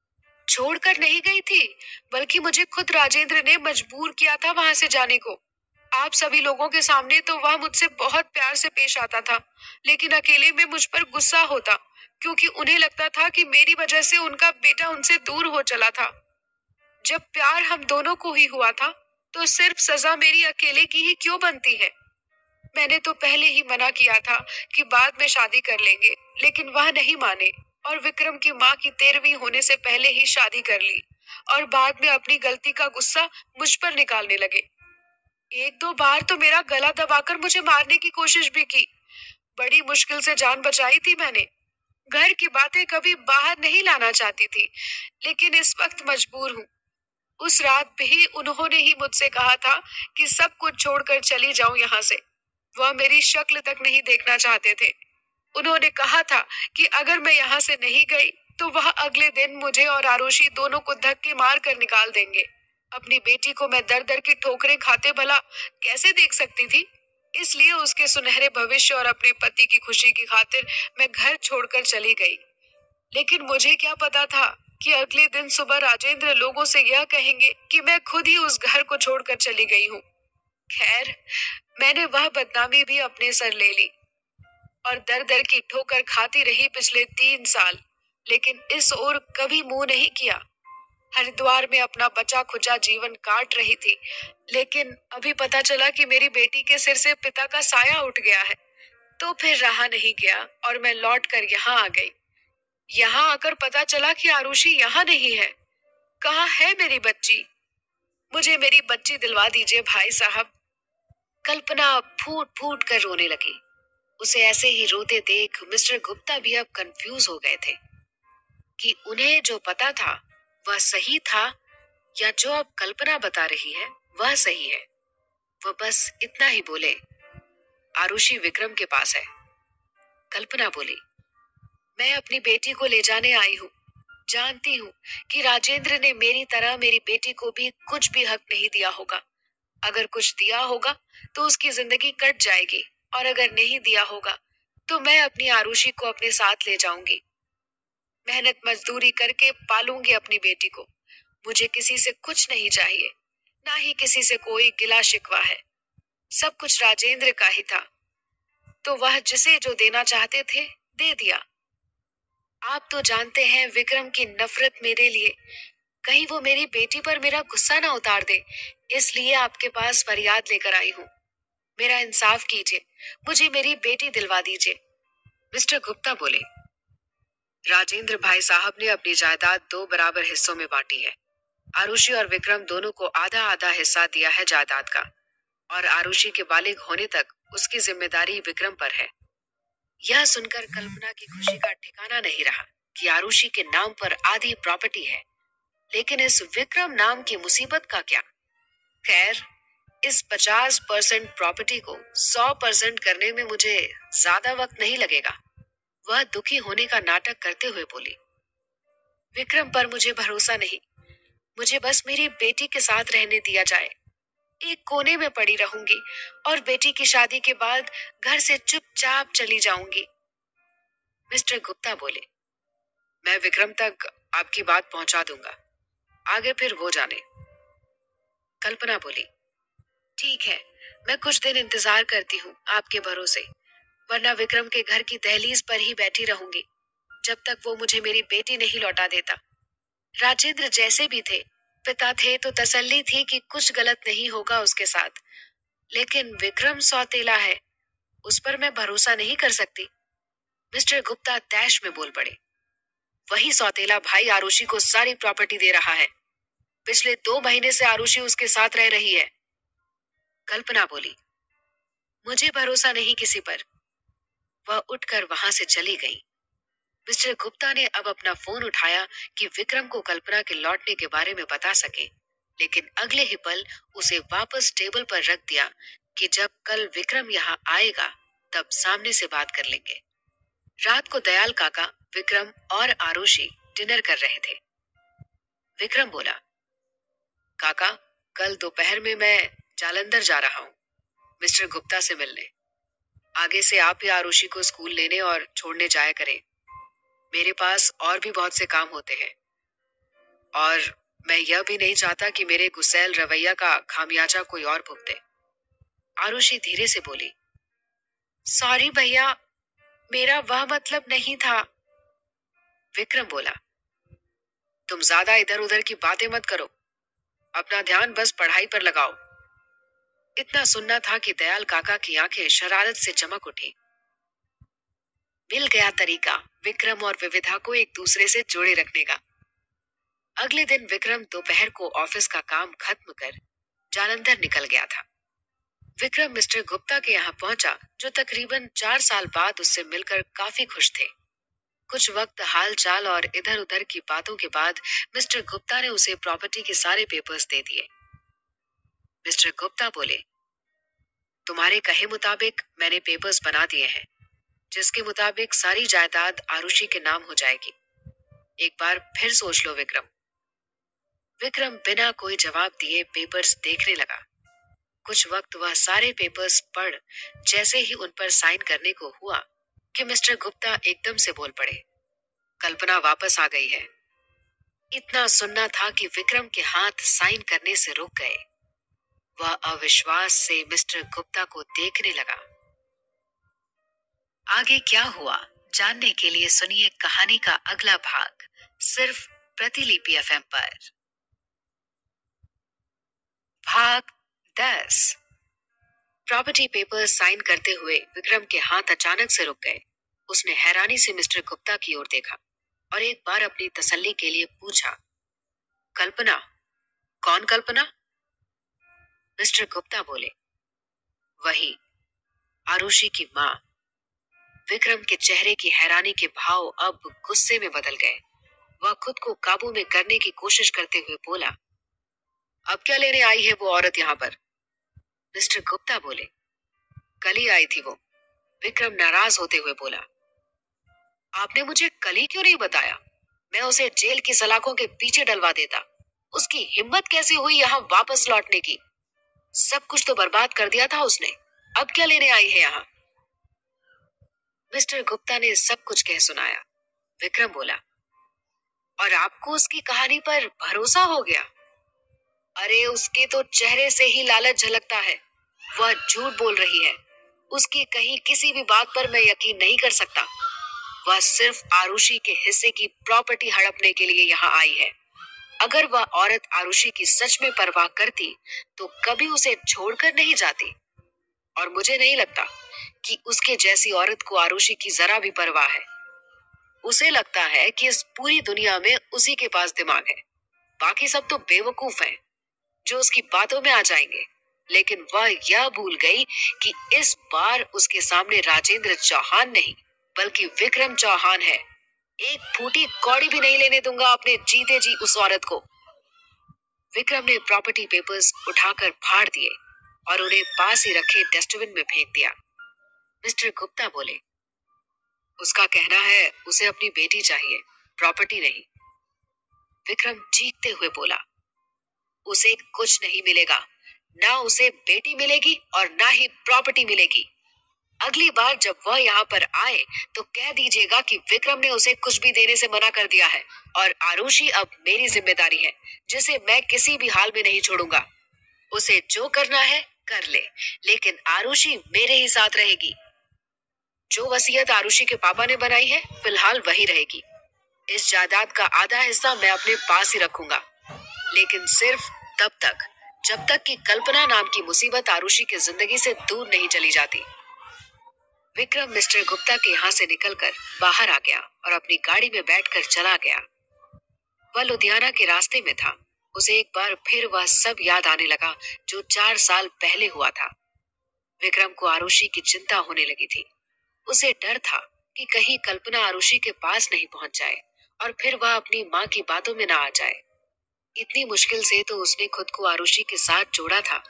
Speaker 2: छोड़कर नहीं गई थी, बल्कि मुझे खुद राजेंद्र ने मजबूर किया था वहां से जाने को। आप सभी लोगों के सामने तो वह मुझसे बहुत प्यार से पेश आता था, लेकिन अकेले में मुझ पर गुस्सा होता, क्योंकि उन्हें लगता था कि मेरी वजह से उनका बेटा उनसे दूर हो चला था। जब प्यार हम दोनों को ही हुआ था, तो सिर्फ सजा मेरी अकेले की ही क्यों बनती है? मैंने तो पहले ही मना किया था कि बाद में शादी कर लेंगे, लेकिन वह नहीं माने और विक्रम की माँ की 13वीं होने से पहले ही शादी कर ली और बाद में अपनी गलती का गुस्सा मुझ पर निकालने लगे। एक दो बार तो मेरा गला दबाकर मुझे मारने की कोशिश भी की। बड़ी मुश्किल से जान बचाई थी मैंने। घर की बातें कभी बाहर नहीं लाना चाहती थी, लेकिन इस वक्त मजबूर हूँ। उस रात भी उन्होंने ही मुझसे कहा था कि सब कुछ छोड़कर चली जाऊं यहाँ से। वह मेरी शक्ल तक नहीं देखना चाहते थे। उन्होंने कहा था कि अगर मैं यहाँ से नहीं गई, तो वह अगले दिन मुझे और आरुषि दोनों को धक्के मार कर निकाल देंगे। अपनी बेटी को मैं दर दर की ठोकरें खाते भला कैसे देख सकती थी? इसलिए उसके सुनहरे भविष्य और अपने पति की खुशी की खातिर मैं घर छोड़कर चली गई। लेकिन मुझे क्या पता था कि अगले दिन सुबह राजेंद्र लोगों से यह कहेंगे कि मैं खुद ही उस घर को छोड़कर चली गई हूँ। खैर, मैंने वह बदनामी भी अपने सर ले ली और दर दर की ठोकर खाती रही पिछले 3 साल, लेकिन इस ओर कभी मुंह नहीं किया। हरिद्वार में अपना बचा खुचा जीवन काट रही थी, लेकिन अभी पता चला कि मेरी बेटी के सिर से पिता का साया उठ गया है। तो फिर रहा नहीं गया और मैं लौट कर यहाँ आ गई। यहाँ आकर पता चला कि आरुषि यहाँ नहीं है। कहाँ है मेरी बच्ची? मुझे मेरी बच्ची दिलवा दीजिए भाई साहब। कल्पना फूट फूट कर रोने लगी। उसे ऐसे ही रोते देख मिस्टर गुप्ता भी अब कंफ्यूज हो गए थे कि उन्हें जो पता था वह सही था या जो अब कल्पना बता रही है वह सही है। वह बस इतना ही बोले, आरुषि विक्रम के पास है। कल्पना बोली, मैं अपनी बेटी को ले जाने आई हूँ। जानती हूँ कि राजेंद्र ने मेरी तरह मेरी बेटी को भी कुछ भी हक नहीं दिया होगा। अगर कुछ दिया होगा तो उसकी जिंदगी कट जाएगी, और अगर नहीं दिया होगा तो मैं अपनी आरुषि को अपने साथ ले जाऊंगी। मेहनत मजदूरी करके पालूंगी अपनी बेटी को। मुझे किसी से कुछ नहीं चाहिए, ना ही किसी से कोई गिला शिकवा है। सब कुछ राजेंद्र का ही था, तो वह जिसे जो देना चाहते थे दे दिया। आप तो जानते हैं विक्रम की नफरत मेरे लिए। कहीं वो मेरी बेटी पर मेरा गुस्सा ना उतार दे, इसलिए आपके पास फरियाद लेकर आई हूँ। मेरा इंसाफ कीजिए, मुझे मेरी बेटी दिलवा दीजिए। मिस्टर गुप्ता बोले, राजेंद्र भाई साहब ने अपनी जायदाद 2 बराबर हिस्सों में बांटी है। आरुषि और विक्रम दोनों को आधा आधा हिस्सा दिया है जायदाद का, और आरुषि के बालिग होने तक उसकी जिम्मेदारी विक्रम पर है। यह सुनकर कल्पना की खुशी का ठिकाना नहीं रहा कि आरुषि के नाम पर आधी प्रॉपर्टी है, लेकिन इस विक्रम नाम की मुसीबत का क्या? खैर, इस 50% प्रॉपर्टी को 100% करने में मुझे ज्यादा वक्त नहीं लगेगा। वह दुखी होने का नाटक करते हुए बोली, विक्रम पर मुझे भरोसा नहीं। मुझे बस मेरी बेटी के साथ रहने दिया जाए। एक कोने में पड़ी रहूंगी और बेटी की शादी के बाद घर से चुपचाप चली जाऊंगी। मिस्टर गुप्ता बोले, मैं विक्रम तक आपकी बात पहुंचा दूंगा, आगे फिर वो जाने। कल्पना बोली, ठीक है, मैं कुछ दिन इंतजार करती हूँ आपके भरोसे, वरना विक्रम के घर की दहलीज पर ही बैठी रहूंगी जब तक वो मुझे मेरी बेटी नहीं लौटा देता। राजेंद्र जैसे भी थे, पिता थे, तो तसल्ली थी कि कुछ गलत नहीं होगा उसके साथ। लेकिन विक्रम सौतेला है, उस पर मैं भरोसा नहीं कर सकती। मिस्टर गुप्ता तैश में बोल पड़े, वही सौतेला भाई आरुषि को सारी प्रॉपर्टी दे रहा है। पिछले 2 महीने से आरुषि उसके साथ रह रही है। कल्पना बोली, मुझे भरोसा नहीं किसी पर। वह उठकर वहां से चली गई। मिस्टर गुप्ता ने अब अपना फोन उठाया कि विक्रम को कल्पना के लौटने के बारे में बता सके, लेकिन अगले ही पल उसे वापस टेबल पर रख दिया कि जब कल विक्रम यहाँ आएगा तब सामने से बात कर लेंगे। रात को दयाल काका, विक्रम और आरुषि डिनर कर रहे थे। विक्रम बोला, काका, कल दोपहर में मैं जालंधर जा रहा हूँ मिस्टर गुप्ता से मिलने। आगे से आप ही आरुषि को स्कूल लेने और छोड़ने जाया करें। मेरे पास और भी बहुत से काम होते हैं और मैं यह भी नहीं चाहता कि मेरे गुस्सैल रवैया का खामियाजा कोई और भुगते। आरुषि धीरे से बोली, सॉरी भैया, मेरा वह मतलब नहीं था। विक्रम बोला, तुम ज्यादा इधर उधर की बातें मत करो, अपना ध्यान बस पढ़ाई पर लगाओ। इतना सुनना था कि दयाल काका की आंखें शरारत से चमक उठी। मिल गया तरीका विक्रम और विविधा को एक दूसरे से जोड़े रखने का। अगले दिन विक्रम दोपहर को ऑफिस का काम खत्म कर जालंधर निकल गया था। विक्रम मिस्टर गुप्ता के यहाँ पहुंचा, जो तकरीबन 4 साल बाद उससे मिलकर काफी खुश थे। कुछ वक्त हाल चाल और इधर उधर की बातों के बाद मिस्टर गुप्ता ने उसे प्रॉपर्टी के सारे पेपर्स दे दिए। मिस्टर गुप्ता बोले, तुम्हारे कहे मुताबिक मैंने पेपर्स बना दिए हैं, जिसके मुताबिक सारी जायदाद आरुषि के नाम हो जाएगी। एक बार फिर सोच लो विक्रम। विक्रम बिना कोई जवाब दिए पेपर्स देखने लगा। कुछ वक्त वह सारे पेपर्स पढ़ जैसे ही उन पर साइन करने को हुआ कि मिस्टर गुप्ता एकदम से बोल पड़े, कल्पना वापस आ गई है। इतना सुनना था कि विक्रम के हाथ साइन करने से रुक गए। वह अविश्वास से मिस्टर गुप्ता को देखने लगा। आगे क्या हुआ जानने के लिए सुनिए कहानी का अगला भाग, सिर्फ प्रतिलिपि एफएम पर। भाग 10। प्रॉपर्टी पेपर साइन करते हुए विक्रम के हाथ अचानक से रुक गए। उसने हैरानी से मिस्टर गुप्ता की ओर देखा और एक बार अपनी तसल्ली के लिए पूछा, कल्पना? कौन कल्पना? मिस्टर गुप्ता बोले, वही, आरुषि की माँ। विक्रम के चेहरे की हैरानी के भाव अब गुस्से में बदल गए। वह खुद को काबू में करने की कोशिश करते हुए बोला, अब क्या लेने आई है वो औरत यहाँ पर? मिस्टर गुप्ता बोले, कल ही आई थी वो। विक्रम नाराज होते हुए बोला, आपने मुझे कल ही क्यों नहीं बताया? मैं उसे जेल की सलाखों के पीछे डलवा देता। उसकी हिम्मत कैसे हुई यहाँ वापस लौटने की? सब कुछ तो बर्बाद कर दिया था उसने। अब क्या लेने आई है यहाँ? मिस्टर गुप्ता ने सब कुछ कह सुनाया। विक्रम बोला, और आपको उसकी कहानी पर भरोसा हो गया? अरे उसके तो चेहरे से ही लालच झलकता है। वह झूठ बोल रही है। उसकी कहीं किसी भी बात पर मैं यकीन नहीं कर सकता। वह सिर्फ आरुषि के हिस्से की प्रॉपर्टी हड़पने के लिए यहाँ आई है। अगर वह औरत आरुषि की सच में परवाह करती तो कभी उसे छोड़कर नहीं जाती। और मुझे नहीं लगता कि उसके जैसी औरत को आरुषि की जरा भी परवाह है। उसे लगता है कि इस पूरी दुनिया में उसी के पास दिमाग है। बाकी सब तो बेवकूफ हैं, जो उसकी बातों में आ जाएंगे। लेकिन वह यह भूल गई कि इस बार उसके सामने राजेंद्र चौहान नहीं बल्कि विक्रम चौहान है। एक फूटी कौड़ी भी नहीं लेने दूंगा अपने जीते जी उस औरत को। विक्रम ने प्रॉपर्टी पेपर्स उठाकर फाड़ दिए और उन्हें पास ही रखे डस्टबिन में फेंक दिया। मिस्टर गुप्ता बोले, उसका कहना है उसे अपनी बेटी चाहिए, प्रॉपर्टी नहीं। विक्रम चीखते हुए बोला, उसे कुछ नहीं मिलेगा। ना उसे बेटी मिलेगी और ना ही प्रॉपर्टी मिलेगी। अगली बार जब वह यहाँ पर आए तो कह दीजिएगा कि विक्रम ने उसे कुछ भी देने से मना कर दिया है और आरुषि अब मेरी जिम्मेदारी है, जिसे मैं किसी भी हाल में नहीं छोड़ूंगा। उसे जो करना है कर ले, लेकिन आरुषि मेरे ही साथ रहेगी। जो वसीयत आरुषि के पापा ने बनाई है फिलहाल वही रहेगी। इस जायदाद का आधा हिस्सा मैं अपने पास ही रखूंगा, लेकिन सिर्फ तब तक जब तक कि कल्पना नाम की मुसीबत आरुषि की जिंदगी से दूर नहीं चली जाती। विक्रम मिस्टर गुप्ता के यहाँ से निकलकर बाहर आ गया और अपनी गाड़ी में बैठकर चला गया। वह लुधियाना के रास्ते में था। उसे एक बार फिर वह सब याद आने लगा जो 4 साल पहले हुआ था। विक्रम को आरुषि की चिंता होने लगी थी। उसे डर था कि कहीं कल्पना आरुषि के पास नहीं पहुंच जाए और फिर वह अपनी माँ की बातों में ना आ जाए। इतनी मुश्किल से तो उसने खुद को आरुषि के साथ जोड़ा था,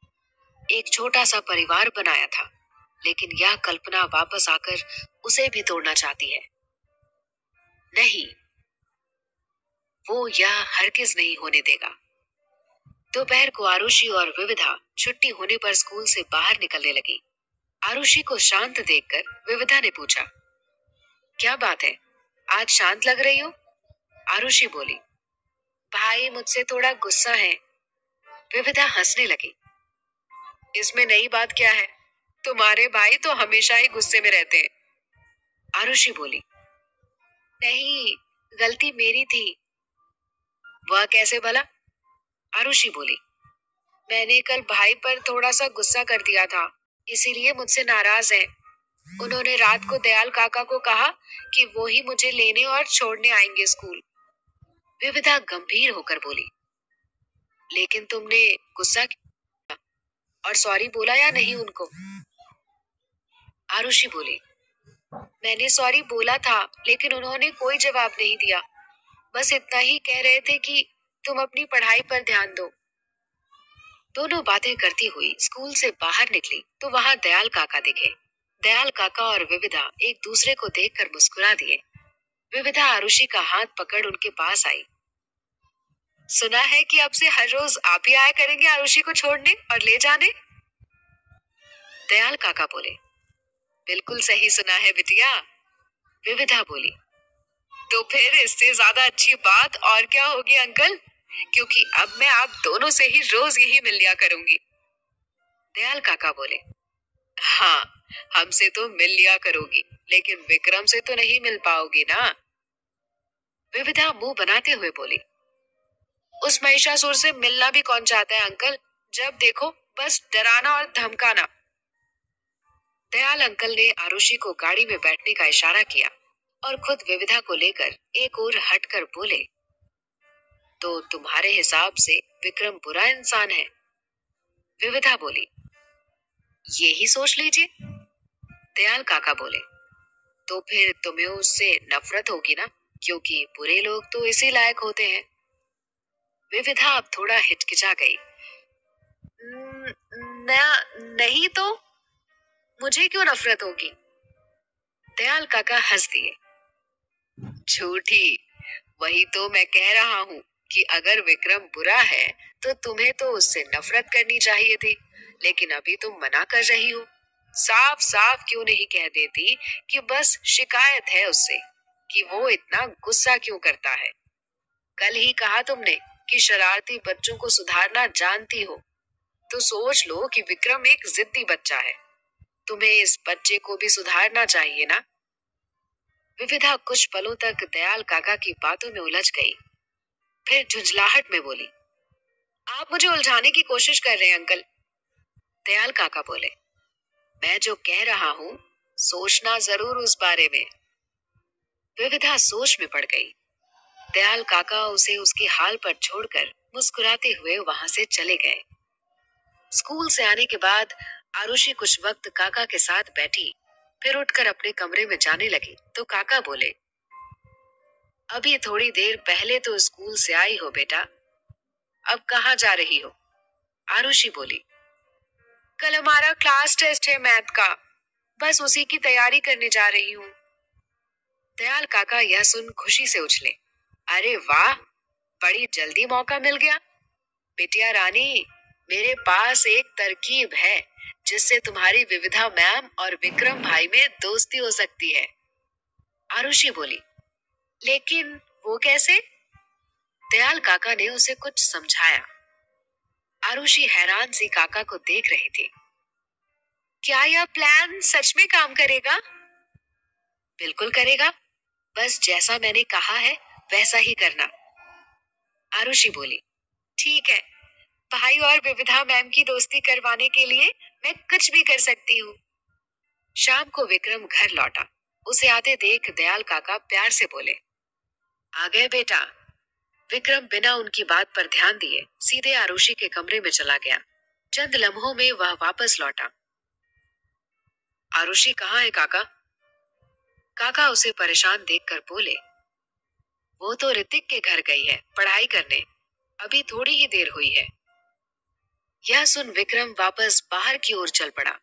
Speaker 2: एक छोटा सा परिवार बनाया था, लेकिन यह कल्पना वापस आकर उसे भी तोड़ना चाहती है। नहीं, वो यह हरगिज नहीं होने देगा। दोपहर को आरुषि और विविधा छुट्टी होने पर स्कूल से बाहर निकलने लगी। आरुषि को शांत देखकर विविधा ने पूछा, क्या बात है? आज शांत लग रही हो। आरुषि बोली, भाई मुझसे थोड़ा गुस्सा है। विविधा हंसने लगी। इसमें नई बात क्या है, तुम्हारे भाई तो हमेशा ही गुस्से में रहते हैं। आरुषि बोली, नहीं, गलती मेरी थी। वह कैसे भला। आरुषि बोली, मैंने कल भाई पर थोड़ा सा गुस्सा कर दिया था, इसीलिए मुझसे नाराज है। उन्होंने रात को दयाल काका को कहा कि वो ही मुझे लेने और छोड़ने आएंगे स्कूल। विविधा गंभीर होकर बोली, लेकिन तुमने गुस्सा किया और सॉरी बोला या नहीं उनको। आरुषि बोली, मैंने सॉरी बोला था, लेकिन उन्होंने कोई जवाब नहीं दिया। बस इतना ही कह रहे थे कि तुम अपनी पढ़ाई पर ध्यान दो। दोनों बातें करती हुई स्कूल से बाहर निकली तो वहां दयाल काका दिखे। दयाल काका और विविधा एक दूसरे को देखकर मुस्कुरा दिए। विविधा आरुषि का हाथ पकड़ उनके पास आई। सुना है कि अब से हर रोज आप ही आया करेंगे आरुषि को छोड़ने और ले जाने। दयाल काका बोले, बिल्कुल सही सुना है बिटिया। विविधा बोली, तो फिर इससे ज्यादा अच्छी बात और क्या होगी अंकल, क्योंकि अब मैं आप दोनों से ही रोज यही मिल लिया करूंगी। दयाल काका बोले, हाँ, हमसे तो मिल लिया करोगी, लेकिन विक्रम से तो नहीं मिल पाओगी ना। विविधा मुंह बनाते हुए बोली, उस महिषासुर से मिलना भी कौन चाहता है अंकल, जब देखो बस डराना और धमकाना। दयाल अंकल ने आरुषि को गाड़ी में बैठने का इशारा किया और खुद विविधा को लेकर एक ओर हटकर बोले, तो तुम्हारे हिसाब से विक्रम बुरा इंसान है। विविधा बोली, ये ही सोच लीजिए। दयाल काका बोले, तो फिर तुम्हें उससे नफरत होगी ना, क्योंकि बुरे लोग तो इसी लायक होते हैं। विविधा अब थोड़ा हिचकिचा गई। नहीं तो मुझे क्यों नफरत होगी। दयाल काका हंस दिए। झूठी, वही तो मैं कह रहा हूँ कि अगर विक्रम बुरा है तो तुम्हें तो उससे नफरत करनी चाहिए थी, लेकिन अभी तुम मना कर रही हो। साफ साफ क्यों नहीं कह देती कि बस शिकायत है उससे कि वो इतना गुस्सा क्यों करता है। कल ही कहा तुमने कि शरारती बच्चों को सुधारना जानती हो, तो सोच लो कि विक्रम एक जिद्दी बच्चा है। तुम्हें इस बच्चे को भी सुधारना चाहिए ना। विविधा कुछ पलों तक दयाल काका की बातों में उलझ गई, फिर झुंझलाहट में बोली, आप मुझे उलझाने की कोशिश कर रहे हैं अंकल। दयाल काका बोले, मैं जो कह रहा हूँ सोचना जरूर उस बारे में। विविधा सोच में पड़ गई। दयाल काका उसे उसके हाल पर छोड़कर मुस्कुराते हुए वहां से चले गए। स्कूल से आने के बाद आरुषि कुछ वक्त काका के साथ बैठी, फिर उठकर अपने कमरे में जाने लगी तो काका बोले, अभी थोड़ी देर पहले तो स्कूल से आई हो बेटा, अब कहाँ जा रही हो। आरुषि बोली, कल हमारा क्लास टेस्ट है मैथ का, बस उसी की तैयारी करने जा रही हूँ। दयाल काका यह सुन खुशी से उछले, अरे वाह, बड़ी जल्दी मौका मिल गया। बिटिया रानी, मेरे पास एक तरकीब है जिससे तुम्हारी विविधा मैम और विक्रम भाई में दोस्ती हो सकती है। आरुषि बोली, लेकिन वो कैसे। दयाल काका ने उसे कुछ समझाया। आरुषि हैरान सी काका को देख रही थी। क्या यह प्लान सच में काम करेगा। बिल्कुल करेगा, बस जैसा मैंने कहा है वैसा ही करना। आरुषि बोली, ठीक है, भाई और विविधा मैम की दोस्ती करवाने के लिए मैं कुछ भी कर सकती हूँ। शाम को विक्रम घर लौटा। उसे आते देख दयाल काका प्यार से बोले, आ गए बेटा। विक्रम बिना उनकी बात पर ध्यान दिए सीधे आरुषि के कमरे में चला गया। चंद लम्हों में वह वापस लौटा। आरुषि कहाँ है काका। काका उसे परेशान देखकर बोले, वो तो ऋतिक के घर गई है पढ़ाई करने, अभी थोड़ी ही देर हुई है। यह सुन विक्रम वापस बाहर की ओर चल पड़ा।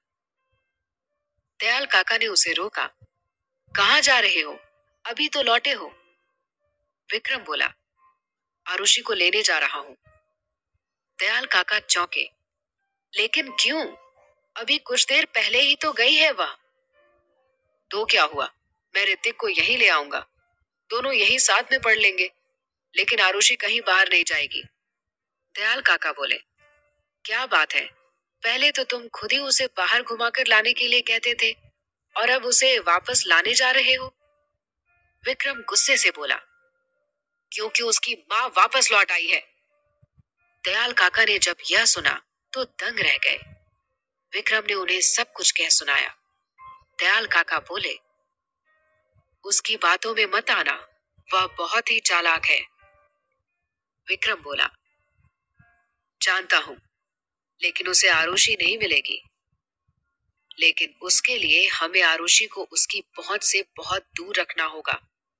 Speaker 2: दयाल काका ने उसे रोका, कहाँ जा रहे हो, अभी तो लौटे हो। विक्रम बोला, आरुषि को लेने जा रहा हूँ। दयाल काका चौंके, लेकिन क्यों, अभी कुछ देर पहले ही तो गई है वह। तो क्या हुआ, मैं ऋतिक को यहीं ले आऊंगा। दोनों यही साथ में पढ़ लेंगे। लेकिन आरुषि कहीं बाहर नहीं जाएगी। दयाल काका बोले, क्या बात है, पहले तो तुम खुद ही उसे बाहर घुमाकर लाने के लिए कहते थे और अब उसे वापस लाने जा रहे हो। विक्रम गुस्से से बोला, क्योंकि उसकी माँ वापस लौट आई है। दयाल काका ने जब यह सुना तो दंग रह गए। विक्रम ने उन्हें सब कुछ कह सुनाया। दयाल काका बोले, उसकी बातों में मत आना, वह बहुत ही चालाक है। विक्रम बोला, जानता हूं, लेकिन उसे आरुषि नहीं मिलेगी। लेकिन उसके लिए हमें आरुषि को उसकी पहुंच से बहुत दूर रखना होगा।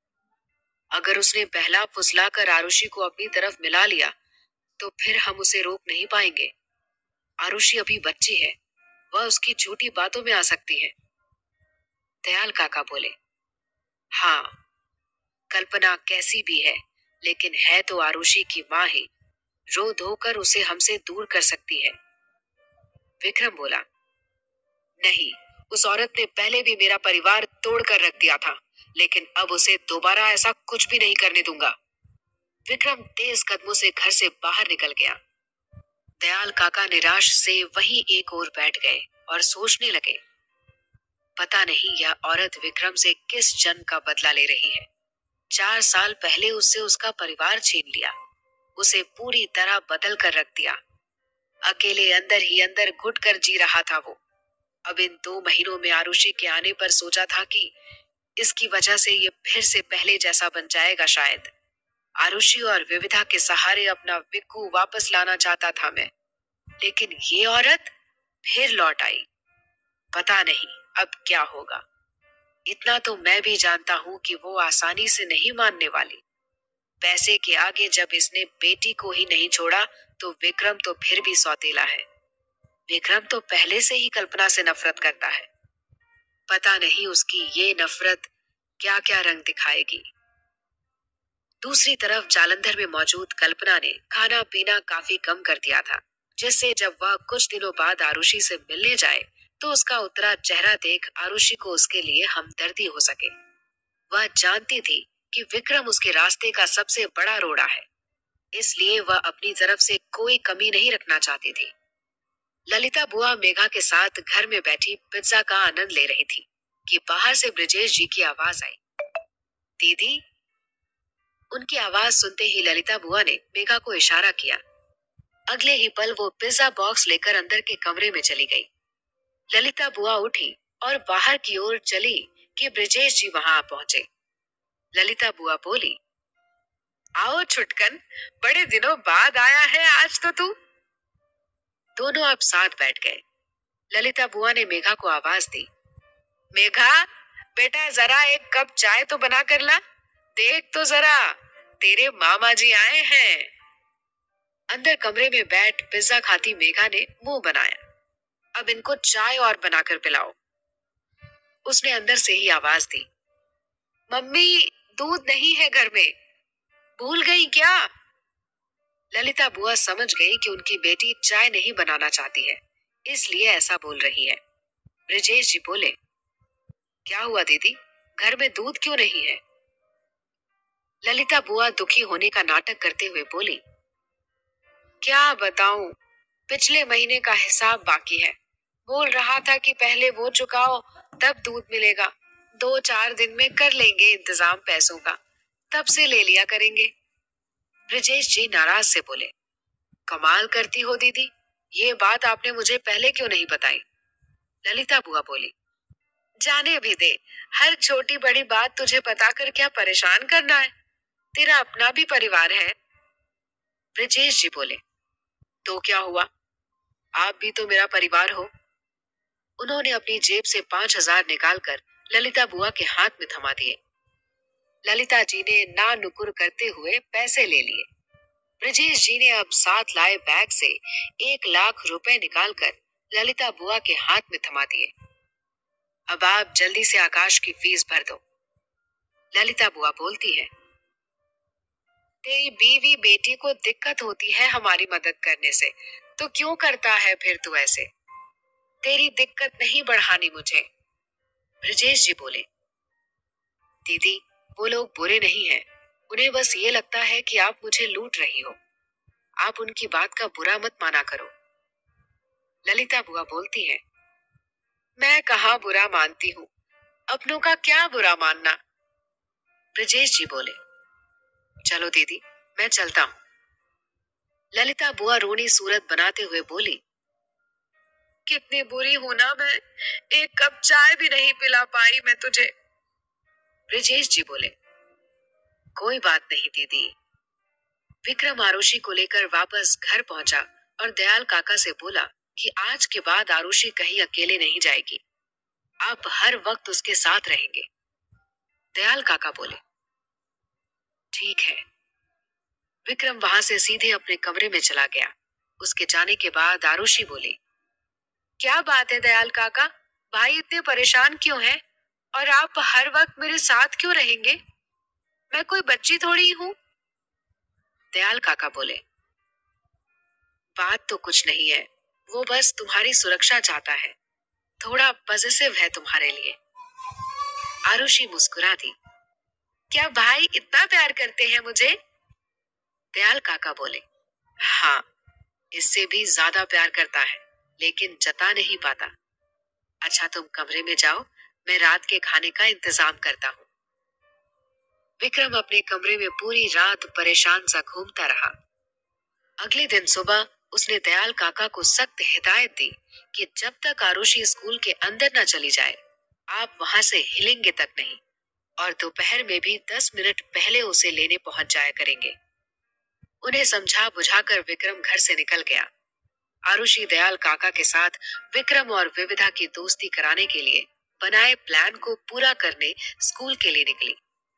Speaker 2: अगर उसने बहला फुसला कर आरुषि को अपनी तरफ मिला लिया तो फिर हम उसे रोक नहीं पाएंगे। आरुषि अभी बच्ची है, वह उसकी झूठी बातों में आ सकती है। दयाल काका बोले, हाँ, कल्पना कैसी भी है, लेकिन है तो आरुषि की माँ ही, रो धोकर उसे हमसे दूर कर सकती है। विक्रम बोला, नहीं, उस औरत ने पहले भी मेरा परिवार तोड़ कर रख दिया था, लेकिन अब उसे दोबारा ऐसा कुछ भी नहीं करने दूंगा। विक्रम तेज कदमों से घर से बाहर निकल गया। दयाल काका निराश से वहीं एक ओर बैठ गए और सोचने लगे, पता नहीं यह औरत विक्रम से किस जन्म का बदला ले रही है। 4 साल पहले उससे उसका परिवार छीन लिया, उसे पूरी तरह बदल कर रख दिया। अकेले अंदर ही अंदर घुट कर जी रहा था वो। अब इन 2 महीनों में आरुषि के आने पर सोचा था कि इसकी वजह से ये फिर से पहले जैसा बन जाएगा शायद। आरुषि और विविधा के सहारे अपना विक्कू वापस लाना चाहता था मैं, लेकिन ये औरत फिर लौट आई। पता नहीं अब क्या होगा। इतना तो मैं भी जानता हूं कि वो आसानी से नहीं मानने वाली। पैसे के आगे जब इसने बेटी को ही नहीं छोड़ा तो विक्रम तो फिर भी सौतेला है। विक्रम तो पहले से ही कल्पना से नफरत करता है। पता नहीं उसकी ये नफरत क्या क्या रंग दिखाएगी। दूसरी तरफ जालंधर में मौजूद कल्पना ने खाना पीना काफी कम कर दिया था, जिससे जब वह कुछ दिनों बाद आरुषि से मिलने जाए तो उसका उतरा चेहरा देख आरुषि को उसके लिए हमदर्दी हो सके। वह जानती थी कि विक्रम उसके रास्ते का सबसे बड़ा रोड़ा है, इसलिए वह अपनी तरफ से कोई कमी नहीं रखना चाहती थी। ललिता बुआ मेघा के साथ घर में बैठी पिज्जा का आनंद ले रही थी कि बाहर से ब्रजेश जी की आवाज आई, दीदी। उनकी आवाज सुनते ही ललिता बुआ ने मेघा को इशारा किया। अगले ही पल वो पिज्जा बॉक्स लेकर अंदर के कमरे में चली गई। ललिता बुआ उठी और बाहर की ओर चली कि ब्रजेश जी वहां आ पहुंचे। ललिता बुआ बोली, आओ छुटकन, बड़े दिनों बाद आया है आज तो तू। दोनों अब साथ बैठ गए। ललिता बुआ ने मेघा को आवाज दी, मेघा बेटा जरा एक कप चाय तो बना कर ला, देख तो जरा तेरे मामा जी आए हैं। अंदर कमरे में बैठ पिज्जा खाती मेघा ने मुंह बनाया, अब इनको चाय और बनाकर पिलाओ। उसने अंदर से ही आवाज दी, मम्मी दूध नहीं है घर में, भूल गई क्या। ललिता बुआ समझ गई कि उनकी बेटी चाय नहीं बनाना चाहती है, इसलिए ऐसा बोल रही है। ब्रजेश जी बोले, क्या हुआ दीदी, घर में दूध क्यों नहीं है। ललिता बुआ दुखी होने का नाटक करते हुए बोली, क्या बताऊं, पिछले महीने का हिसाब बाकी है। बोल रहा था कि पहले वो चुकाओ तब दूध मिलेगा, 2-4 दिन में कर लेंगे इंतजाम पैसों का, तब से ले लिया करेंगे। ब्रजेश जी नाराज से बोले, कमाल करती हो दीदी, ये बात आपने मुझे पहले क्यों नहीं बताई। ललिता बुआ बोली, जाने भी दे, हर छोटी बड़ी बात तुझे बताकर क्या परेशान करना है, तेरा अपना भी परिवार है। ब्रजेश जी बोले, तो क्या हुआ, आप भी तो मेरा परिवार हो। उन्होंने अपनी जेब से 5,000 निकालकर ललिता बुआ के हाथ में थमा दिए। ललिता जी ने ना नुकुर करते हुए पैसे ले लिए। ब्रजेश जी ने अब साथ लाए बैग से 1,00,000 रुपए निकालकर ललिता बुआ के हाथ में थमा दिए। अब आप जल्दी से आकाश की फीस भर दो। ललिता बुआ बोलती है, तेरी बीवी बेटी को दिक्कत होती है हमारी मदद करने से, तो क्यों करता है फिर तू ऐसे। तेरी दिक्कत नहीं बढ़ानी मुझे। ब्रजेश जी बोले, दीदी वो लोग बुरे नहीं हैं, उन्हें बस ये लगता है कि आप मुझे लूट रही हो। आप उनकी बात का बुरा मत माना करो। ललिता बुआ बोलती है, मैं कहाँ बुरा मानती हूँ, अपनों का क्या बुरा मानना। ब्रजेश जी बोले, चलो दीदी, मैं चलता हूँ। ललिता बुआ रोनी सूरत बनाते हुए बोली, कितनी बुरी हूं ना मैं, एक कप चाय भी नहीं पिला पाई मैं तुझे। ब्रजेश जी बोले, कोई बात नहीं दीदी। विक्रम आरुषि को लेकर वापस घर पहुंचा और दयाल काका से बोला कि आज के बाद आरुषि कहीं अकेले नहीं जाएगी, आप हर वक्त उसके साथ रहेंगे। दयाल काका बोले, ठीक है। विक्रम वहां से सीधे अपने कमरे में चला गया। उसके जाने के बाद आरुषि बोली, क्या बात है दयाल काका, भाई इतने परेशान क्यों हैं? और आप हर वक्त मेरे साथ क्यों रहेंगे? मैं कोई बच्ची थोड़ी हूँ। दयाल काका बोले, बात तो कुछ नहीं है, वो बस तुम्हारी सुरक्षा चाहता है, थोड़ा पॉजिटिव है तुम्हारे लिए। आरुषि मुस्कुरा दी, क्या भाई इतना प्यार करते हैं मुझे? दयाल काका बोले, हाँ, इससे भी ज्यादा प्यार करता है, लेकिन जता नहीं पाता। अच्छा तुम कमरे में जाओ, मैं रात के खाने का इंतजाम करता हूँ। विक्रम अपने कमरे में पूरी रात परेशान सा घूमता रहा। अगले दिन सुबह उसने दयाल काका को सख्त हिदायत दी कि जब तक आरुषि स्कूल के अंदर न चली जाए, आप वहां से हिलेंगे तक नहीं, और दोपहर में भी 10 मिनट पहले उसे लेने पहुंच जाया करेंगे। उन्हें समझा बुझाकर विक्रम घर से निकल गया। आरुषि दयाल काका के साथ विक्रम और विविधा की दोस्ती कराने के लिए बनाए प्लान को पूरा करने स्कूल के लिए निकली।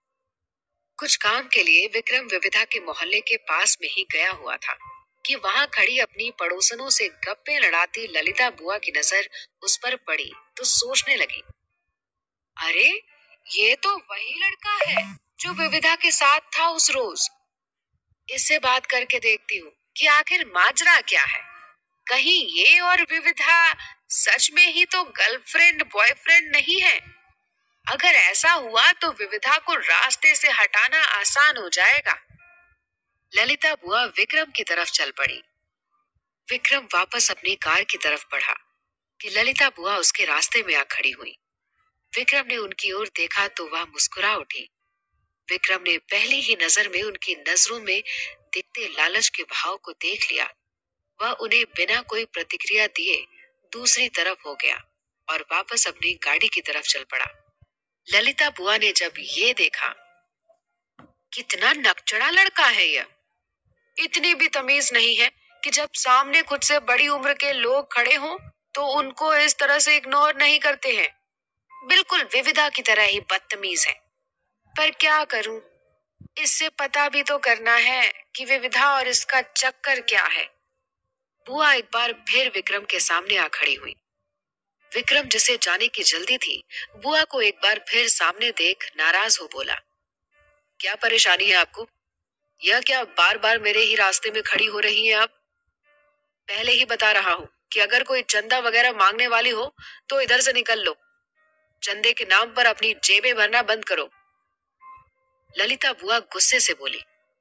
Speaker 2: कुछ काम के लिए विक्रम विविधा के मोहल्ले के पास में ही गया हुआ था कि वहां खड़ी अपनी पड़ोसनों से गप्पे लड़ाती ललिता बुआ की नजर उस पर पड़ी तो सोचने लगी, अरे ये तो वही लड़का है जो विविधा के साथ था उस रोज। इससे बात करके देखती हूँ कि आखिर माजरा क्या है। कहीं ये और विविधा सच में ही तो गर्लफ्रेंड बॉयफ्रेंड नहीं है। अगर ऐसा हुआ तो विविधा को रास्ते से हटाना आसान हो जाएगा। ललिता बुआ विक्रम की तरफ चल पड़ी। विक्रम वापस अपनी कार की तरफ बढ़ा कि ललिता बुआ उसके रास्ते में आ खड़ी हुई। विक्रम ने उनकी ओर देखा तो वह मुस्कुरा उठी। विक्रम ने पहली ही नजर में उनकी नजरों में दिखते लालच के भाव को देख लिया। वह उन्हें बिना कोई प्रतिक्रिया दिए दूसरी तरफ हो गया और वापस अपनी गाड़ी की तरफ चल पड़ा। ललिता बुआ ने जब ये देखा, कितना नकचड़ा लड़का है यह, इतनी भी तमीज नहीं है कि जब सामने खुद से बड़ी उम्र के लोग खड़े हों तो उनको इस तरह से इग्नोर नहीं करते हैं। बिल्कुल विविधा की तरह ही बदतमीज है। पर क्या करूं, इससे पता भी तो करना है कि विविधा और इसका चक्कर क्या है। बुआ एक बार फिर विक्रम के सामने आ खड़ी हुई। विक्रम जिसे जाने की जल्दी थी, बुआ को एक बार फिर सामने देख नाराज हो बोला, क्या परेशानी है आपको? यह क्या बार बार मेरे ही रास्ते में खड़ी हो रही हैं आप? पहले ही बता रहा हूँ कि अगर कोई चंदा वगैरह मांगने वाली हो तो इधर से निकल लो। चंदे के नाम पर अपनी जेबें भरना बंद करो। ललिता बुआ गुस्से से बोली,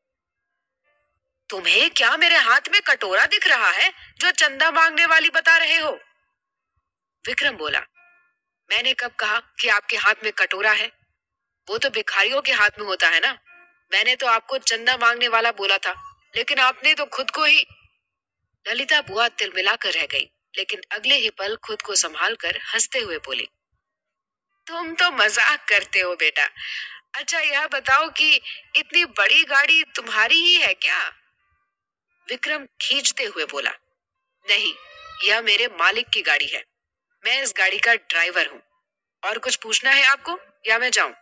Speaker 2: तुम्हें क्या मेरे हाथ में कटोरा दिख रहा है जो चंदा मांगने वाली बता रहे हो? विक्रम बोला, मैंने कब कहा कि आपके हाथ में कटोरा है? वो तो भिखारियों के हाथ में होता है ना। मैंने तो आपको चंदा मांगने वाला बोला था, लेकिन आपने तो खुद को ही। ललिता बुआ तिलमिलाकर रह गई, लेकिन अगले ही पल खुद को संभाल कर हंसते हुए बोली, तुम तो मजाक करते हो बेटा। अच्छा यह बताओ कि इतनी बड़ी गाड़ी तुम्हारी ही है क्या? विक्रम खींचते हुए बोला, नहीं, यह मेरे मालिक की गाड़ी है। मैं इस गाड़ी का ड्राइवर हूँ। और कुछ पूछना है आपको या मैं जाऊं?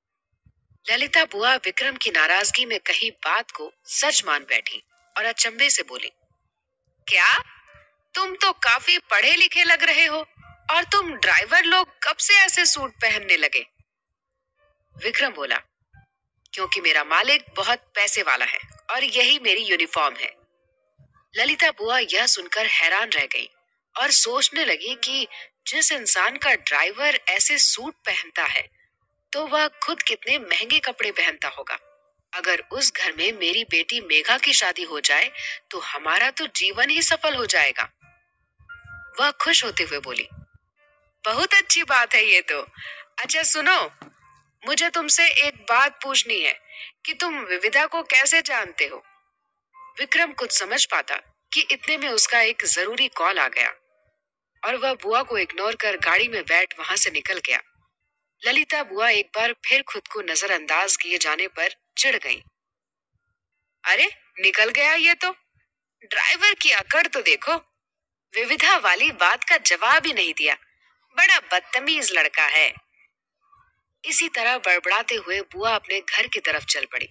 Speaker 2: ललिता बुआ विक्रम की नाराजगी में कही बात को सच मान बैठी और अचंभे से बोली, क्या तुम तो काफी पढ़े लिखे लग रहे हो, और तुम ड्राइवर लोग कब से ऐसे सूट पहनने लगे? विक्रम बोला, क्योंकि मेरा मालिक बहुत पैसे वाला है और यही मेरी यूनिफॉर्म है। ललिता बुआ यह सुनकर हैरान रह गई और सोचने लगी कि जिस इंसान का ड्राइवर ऐसे सूट पहनता है तो वह खुद कितने महंगे कपड़े पहनता होगा। अगर उस घर में मेरी बेटी मेघा की शादी हो जाए तो हमारा तो जीवन ही सफल हो जाएगा। वह खुश होते हुए बोली, बहुत अच्छी बात है ये तो। अच्छा सुनो, मुझे तुमसे एक बात पूछनी है कि तुम विविधा को कैसे जानते हो। विक्रम कुछ समझ पाता कि इतने में उसका एक जरूरी कॉल आ गया और वह बुआ को इग्नोर कर गाड़ी में बैठ वहां से निकल गया। ललिता बुआ एक बार फिर खुद को नजरअंदाज किए जाने पर चिढ़ गईं। अरे निकल गया ये तो, ड्राइवर की अकड़ तो देखो। विविधा वाली बात का जवाब ही नहीं दिया, बड़ा बदतमीज लड़का है। इसी तरह बड़बड़ाते हुए बुआ अपने घर की तरफ चल पड़ी।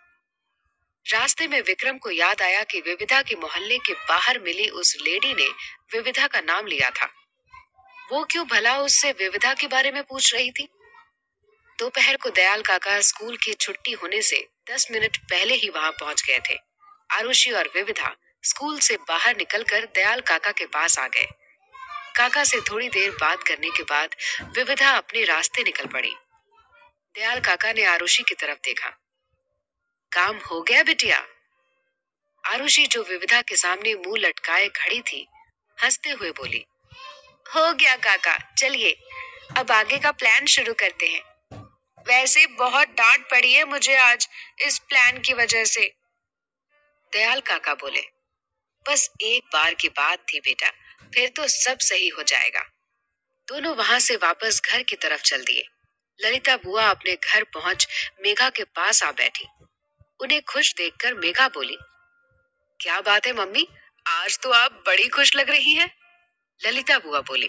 Speaker 2: रास्ते में विक्रम को याद आया कि विविधा के मोहल्ले के बाहर मिली उस लेडी ने विविधा का नाम लिया था। वो क्यों भला उससे विविधा के बारे में पूछ रही थी। दोपहर को दयाल काका स्कूल की छुट्टी होने से 10 मिनट पहले ही वहां पहुंच गए थे। आरुषि और विविधा स्कूल से बाहर निकलकर दयाल काका के पास आ गए। काका से थोड़ी देर बात करने के बाद विविधा अपने रास्ते निकल पड़ी। दयाल काका ने आरुषि की तरफ देखा। काम हो गया बिटिया। आरुषि जो विविधा के सामने मुंह लटकाए खड़ी थी, हंसते हुए बोली, हो गया काका, चलिए अब आगे का प्लान शुरू करते हैं। वैसे बहुत डांट पड़ी है मुझे आज इस प्लान की वजह से। दयाल काका बोले, बस एक बार की बात थी बेटा, फिर तो सब सही हो जाएगा। दोनों वहां से वापस घर की तरफ चल दिए। ललिता बुआ अपने घर पहुंच मेघा के पास आ बैठी। उन्हें खुश देखकर मेघा बोली, क्या बात है मम्मी, आज तो आप बड़ी खुश लग रही हैं। ललिता बुआ बोली,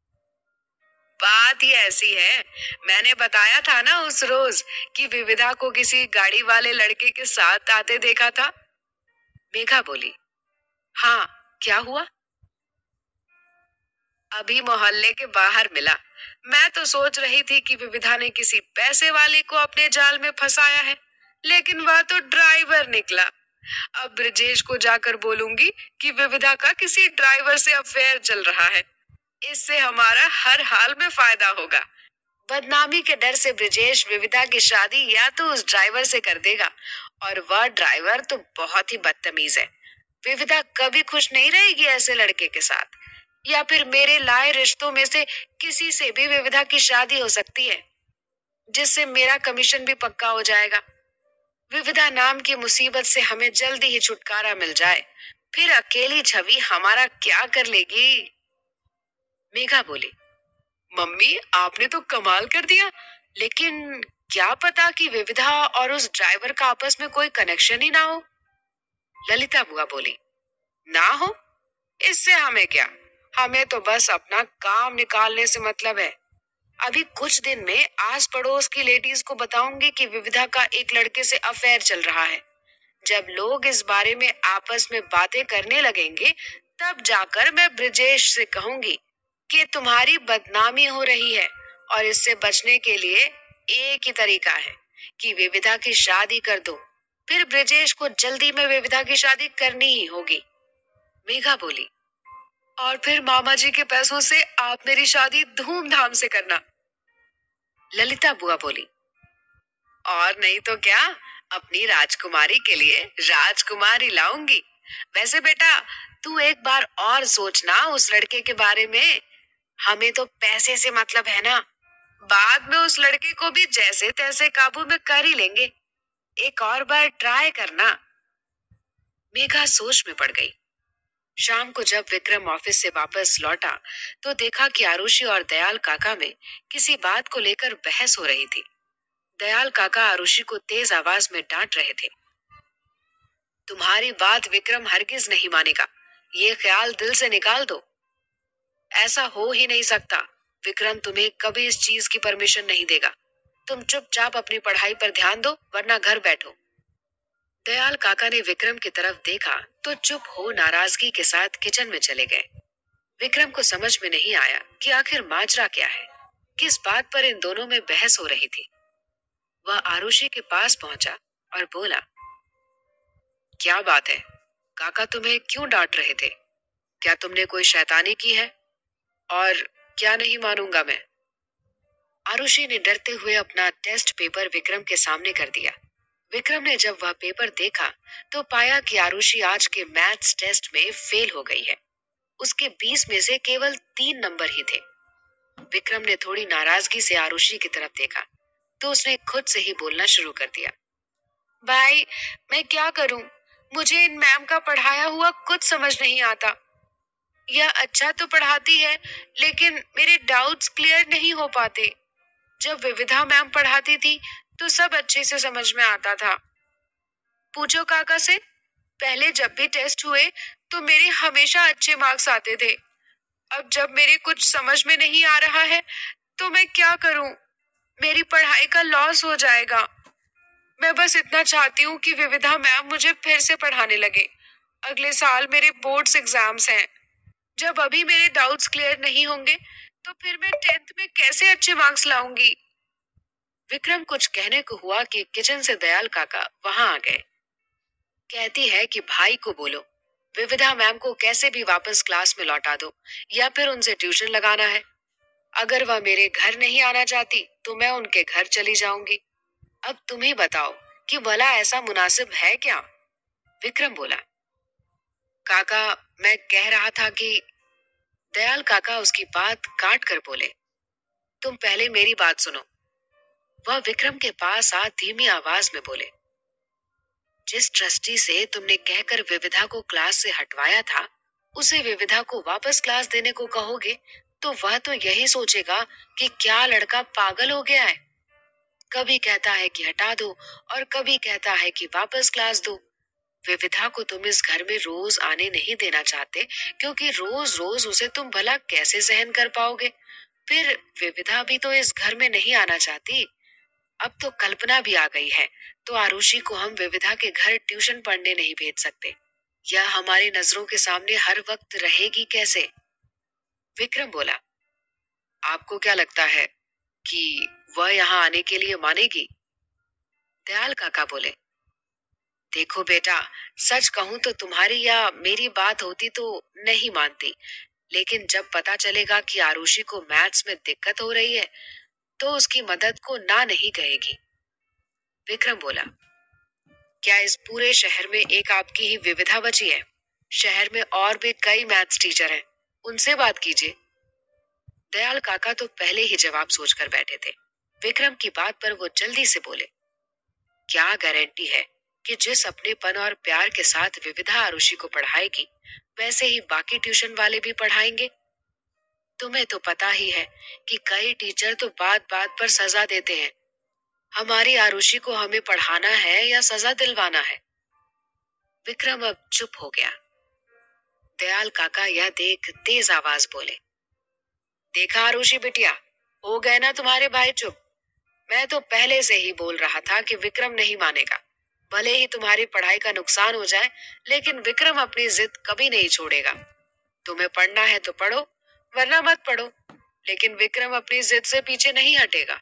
Speaker 2: बात ही ऐसी है, मैंने बताया था ना उस रोज कि विविधा को किसी गाड़ी वाले लड़के के साथ आते देखा था। मेघा बोली, हाँ, क्या हुआ। अभी मोहल्ले के बाहर मिला। मैं तो सोच रही थी कि विविधा ने किसी पैसे वाले को अपने जाल में फंसाया है, लेकिन वह तो ड्राइवर निकला। अब ब्रजेश को जाकर बोलूंगी कि विविधा का किसी ड्राइवर से अफेयर चल रहा है। इससे हमारा हर हाल में फायदा होगा। बदनामी के डर से ब्रजेश विविधा की शादी या तो उस ड्राइवर से कर देगा, और वह ड्राइवर तो बहुत ही बदतमीज है। विविधा कभी खुश नहीं रहेगी ऐसे लड़के के साथ। या फिर मेरे लाए रिश्तों में से किसी से भी विविधा की शादी हो सकती है, जिससे मेरा कमीशन भी पक्का हो जाएगा। विविधा नाम की मुसीबत से हमें जल्दी ही छुटकारा मिल जाए, फिर अकेली छवि हमारा क्या कर लेगी। मेघा बोली, मम्मी आपने तो कमाल कर दिया, लेकिन क्या पता कि विविधा और उस ड्राइवर का आपस में कोई कनेक्शन ही ना हो। ललिता बुआ बोली, ना हो इससे हमें क्या, हमें तो बस अपना काम निकालने से मतलब है। अभी कुछ दिन में आस पड़ोस की लेडीज को बताऊंगी कि विविधा का एक लड़के से अफेयर चल रहा है। जब लोग इस बारे में आपस में बातें करने लगेंगे, तब जाकर मैं ब्रजेश से कहूंगी कि तुम्हारी बदनामी हो रही है, और इससे बचने के लिए एक ही तरीका है कि विविधा की शादी कर दो। फिर ब्रजेश को जल्दी में विविधा की शादी करनी ही होगी। मेघा बोली, और फिर मामा जी के पैसों से आप मेरी शादी धूमधाम से करना। ललिता बुआ बोली, और नहीं तो क्या, अपनी राजकुमारी के लिए राजकुमारी लाऊंगी। वैसे बेटा, तू एक बार और सोचना उस लड़के के बारे में। हमें तो पैसे से मतलब है ना, बाद में उस लड़के को भी जैसे तैसे काबू में कर ही लेंगे। एक और बार ट्राई करना। मेघा सोच में पड़ गई। शाम को जब विक्रम ऑफिस से वापस लौटा तो देखा कि आरुषि और दयाल काका में किसी बात को लेकर बहस हो रही थी। दयाल काका आरुषि को तेज आवाज में डांट रहे थे, तुम्हारी बात विक्रम हरगिज नहीं मानेगा, ये ख्याल दिल से निकाल दो। ऐसा हो ही नहीं सकता, विक्रम तुम्हें कभी इस चीज की परमिशन नहीं देगा। तुम चुपचाप अपनी पढ़ाई पर ध्यान दो, वरना घर बैठो। दयाल काका ने विक्रम की तरफ देखा तो चुप हो नाराजगी के साथ किचन में चले गए। विक्रम को समझ में नहीं आया कि आखिर माजरा क्या है, किस बात पर इन दोनों में बहस हो रही थी। वह आरुषि के पास पहुंचा और बोला, क्या बात है, काका तुम्हें क्यों डांट रहे थे? क्या तुमने कोई शैतानी की है? और क्या नहीं मानूंगा मैं। आरुषि ने डरते हुए अपना टेस्ट पेपर विक्रम के सामने कर दिया। विक्रम ने जब वह पेपर देखा तो पाया कि आरुषि आज के मैथ्स टेस्ट में फेल हो गई है। उसके 20 में से केवल 3 नंबर ही थे। विक्रम ने थोड़ी नाराजगी से आरुषि की तरफ देखा तो उसने खुद से ही बोलना शुरू कर दिया। भाई, मैं क्या करूं? मुझे इन मैम का पढ़ाया हुआ कुछ समझ नहीं आता। यह अच्छा तो पढ़ाती है, लेकिन मेरे डाउट्स क्लियर नहीं हो पाते। जब विविधा मैम पढ़ाती थी तो सब अच्छे से समझ में आता था। पूछो काका से। पहले जब भी टेस्ट हुए तो मेरे हमेशा अच्छे मार्क्स आते थे। अब जब मेरे कुछ समझ में नहीं आ रहा है तो मैं क्या करूं? मेरी पढ़ाई का लॉस हो जाएगा। मैं बस इतना चाहती हूँ कि विविधा मैम मुझे फिर से पढ़ाने लगे। अगले साल मेरे बोर्ड्स एग्जाम्स हैं। जब अभी मेरे डाउट्स क्लियर नहीं होंगे तो फिर मैं 10th में कैसे अच्छे मार्क्स लाऊंगी? विक्रम कुछ कहने को हुआ कि किचन से दयाल काका वहां आ गए। कहती है कि भाई को बोलो विविधा मैम को कैसे भी वापस क्लास में लौटा दो, या फिर उनसे ट्यूशन लगाना है। अगर वह मेरे घर नहीं आना चाहती तो मैं उनके घर चली जाऊंगी। अब तुम ही बताओ कि भला ऐसा मुनासिब है क्या? विक्रम बोला। काका, मैं कह रहा था कि। दयाल काका उसकी बात काट कर बोले, तुम पहले मेरी बात सुनो। वह विक्रम के पास आ धीमी आवाज में बोले, जिस ट्रस्टी से तुमने कहकर विविधा को क्लास से हटवाया था उसे विविधा को वापस क्लास देने को कहोगे तो वह तो यही सोचेगा कि क्या लड़का पागल हो गया है। कभी कहता है कि हटा दो और कभी कहता है कि वापस क्लास दो। विविधा को तुम इस घर में रोज आने नहीं देना चाहते क्योंकि रोज रोज उसे तुम भला कैसे सहन कर पाओगे। फिर विविधा भी तो इस घर में नहीं आना चाहती। अब तो कल्पना भी आ गई है तो आरुषि को हम विविधा के घर ट्यूशन पढ़ने नहीं भेज सकते। यह हमारी नजरों के सामने हर वक्त रहेगी कैसे? विक्रम बोला। आपको क्या लगता है कि वह यहाँ आने के लिए मानेगी? दयाल काका बोले, देखो बेटा, सच कहूं तो तुम्हारी या मेरी बात होती तो नहीं मानती, लेकिन जब पता चलेगा कि आरुषि को मैथ्स में दिक्कत हो रही है तो उसकी मदद को ना नहीं कहेगी। विक्रम बोला, क्या इस पूरे शहर में एक आपकी ही विविधा बची है? शहर में और भी कई मैथ्स टीचर हैं, उनसे बात कीजिए। दयाल काका तो पहले ही जवाब सोचकर बैठे थे। विक्रम की बात पर वो जल्दी से बोले, क्या गारंटी है कि जिस अपनेपन और प्यार के साथ विविधा आरुषि को पढ़ाएगी वैसे ही बाकी ट्यूशन वाले भी पढ़ाएंगे? तुम्हें तो पता ही है कि कई टीचर तो बात बात पर सजा देते हैं। हमारी आरुषि को हमें पढ़ाना है या सजा दिलवाना है? विक्रम अब चुप हो गया। दयाल काका यह देख तेज आवाज बोले, देखा आरुषि बिटिया, हो गए ना तुम्हारे भाई चुप। मैं तो पहले से ही बोल रहा था कि विक्रम नहीं मानेगा। भले ही तुम्हारी पढ़ाई का नुकसान हो जाए, लेकिन विक्रम अपनी जिद कभी नहीं छोड़ेगा। तुम्हें पढ़ना है तो पढ़ो, वरना मत पढ़ो, लेकिन विक्रम अपनी जिद से पीछे नहीं हटेगा।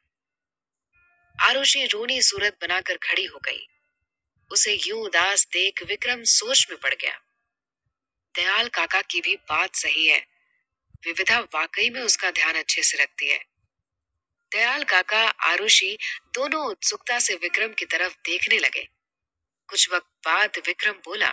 Speaker 2: आरुषि रोनी सूरत बनाकर खड़ी हो गई। उसे यूं उदास देख विक्रम सोच में पड़ गया। दयाल काका की भी बात सही है, विविधा वाकई में उसका ध्यान अच्छे से रखती है। दयाल काका, आरुषि दोनों उत्सुकता से विक्रम की तरफ देखने लगे। कुछ वक्त बाद विक्रम बोला,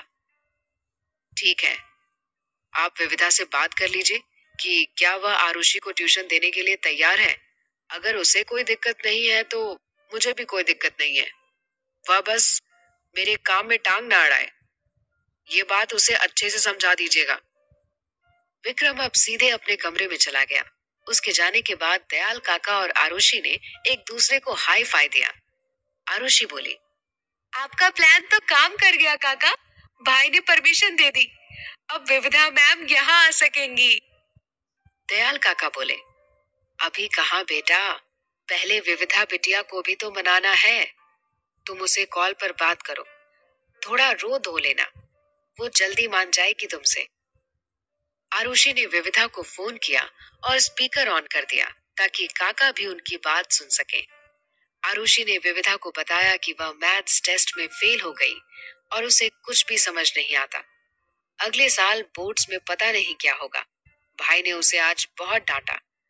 Speaker 2: ठीक है, आप विविधा से बात कर लीजिए कि क्या वह आरुषि को ट्यूशन देने के लिए तैयार है। अगर उसे कोई दिक्कत नहीं है तो मुझे भी कोई दिक्कत नहीं है। वह बस मेरे काम में टांग ना अड़ाए। ये बात उसे अच्छे से समझा दीजिएगा। विक्रम अब सीधे अपने कमरे में चला गया। उसके जाने के बाद दयाल काका और आरुषि ने एक दूसरे को हाई फाई दिया। आरुषि बोली, आपका प्लान तो काम कर गया काका। भाई ने परमिशन दे दी। अब विविधा मैम यहाँ आ सकेंगी। दयाल काका बोले, अभी कहाँ बेटा, पहले विविधा बिटिया को भी तो मनाना है। तुम उसे कॉल पर बात करो, थोड़ा रो धो लेना, वो जल्दी मान जाएगी तुमसे। आरुषि ने विविधा को फोन किया और स्पीकर ऑन कर दिया ताकि काका भी उनकी बात सुन सके। आरुषि ने विविधा को बताया कि वह मैथ्स टेस्ट में फेल हो गई और उसे कुछ भी समझ नहीं आता। अगले साल बोर्ड्स में पता नहीं क्या होगा। भाई ने उसे आज बहुत डांटा।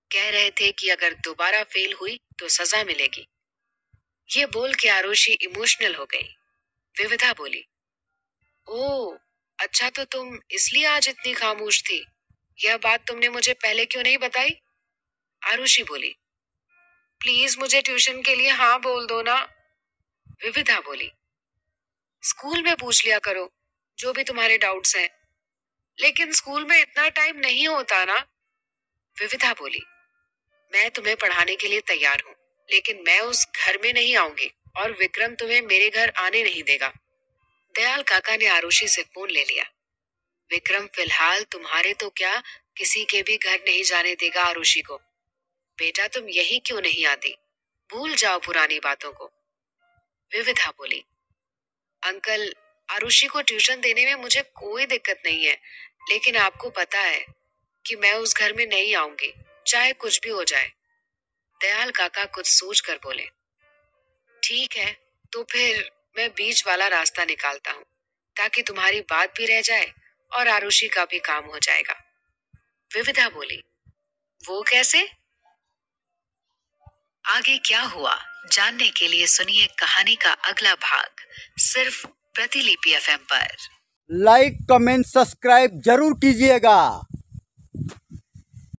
Speaker 2: कह रहे थे कि अगर दोबारा फेल हुई तो सजा मिलेगी। ये बोल के आरुषि इमोशनल हो गई। विविधा बोली, ओह, अच्छा, तो तुम इसलिए आज इतनी खामोश थी? यह बात तुमने मुझे पहले क्यों नहीं बताई? आरुषि बोली, प्लीज मुझे ट्यूशन के लिए हाँ बोल दो ना। विविधा बोली, स्कूल में पूछ लिया करो जो भी तुम्हारे डाउट्स हैं। लेकिन स्कूल में इतना टाइम नहीं होता ना। विविधा बोली, मैं तुम्हें पढ़ाने के लिए तैयार हूँ, लेकिन मैं उस घर में नहीं आऊंगी और विक्रम तुम्हें मेरे घर आने नहीं देगा। दयाल काका ने आरुषि से फोन ले लिया। विक्रम फिलहाल तुम्हारे तो क्या, किसी के भी घर नहीं जाने देगा आरुषि को। बेटा तुम यही क्यों नहीं आती? भूल जाओ पुरानी बातों को। विविधा बोली, अंकल, आरुषि को ट्यूशन देने में मुझे कोई दिक्कत नहीं है, लेकिन आपको पता है कि मैं उस घर में नहीं आऊंगी, चाहे कुछ भी हो जाए। दयाल काका कुछ सोच कर बोले, ठीक है, तो फिर मैं बीच वाला रास्ता निकालता हूँ, ताकि तुम्हारी बात भी रह जाए और आरुषि का भी काम हो जाएगा। विविधा बोली, वो कैसे? आगे क्या हुआ जानने के लिए सुनिए कहानी का अगला भाग, सिर्फ प्रतिलिपि एफएम पर।
Speaker 1: लाइक कमेंट सब्सक्राइब जरूर कीजिएगा।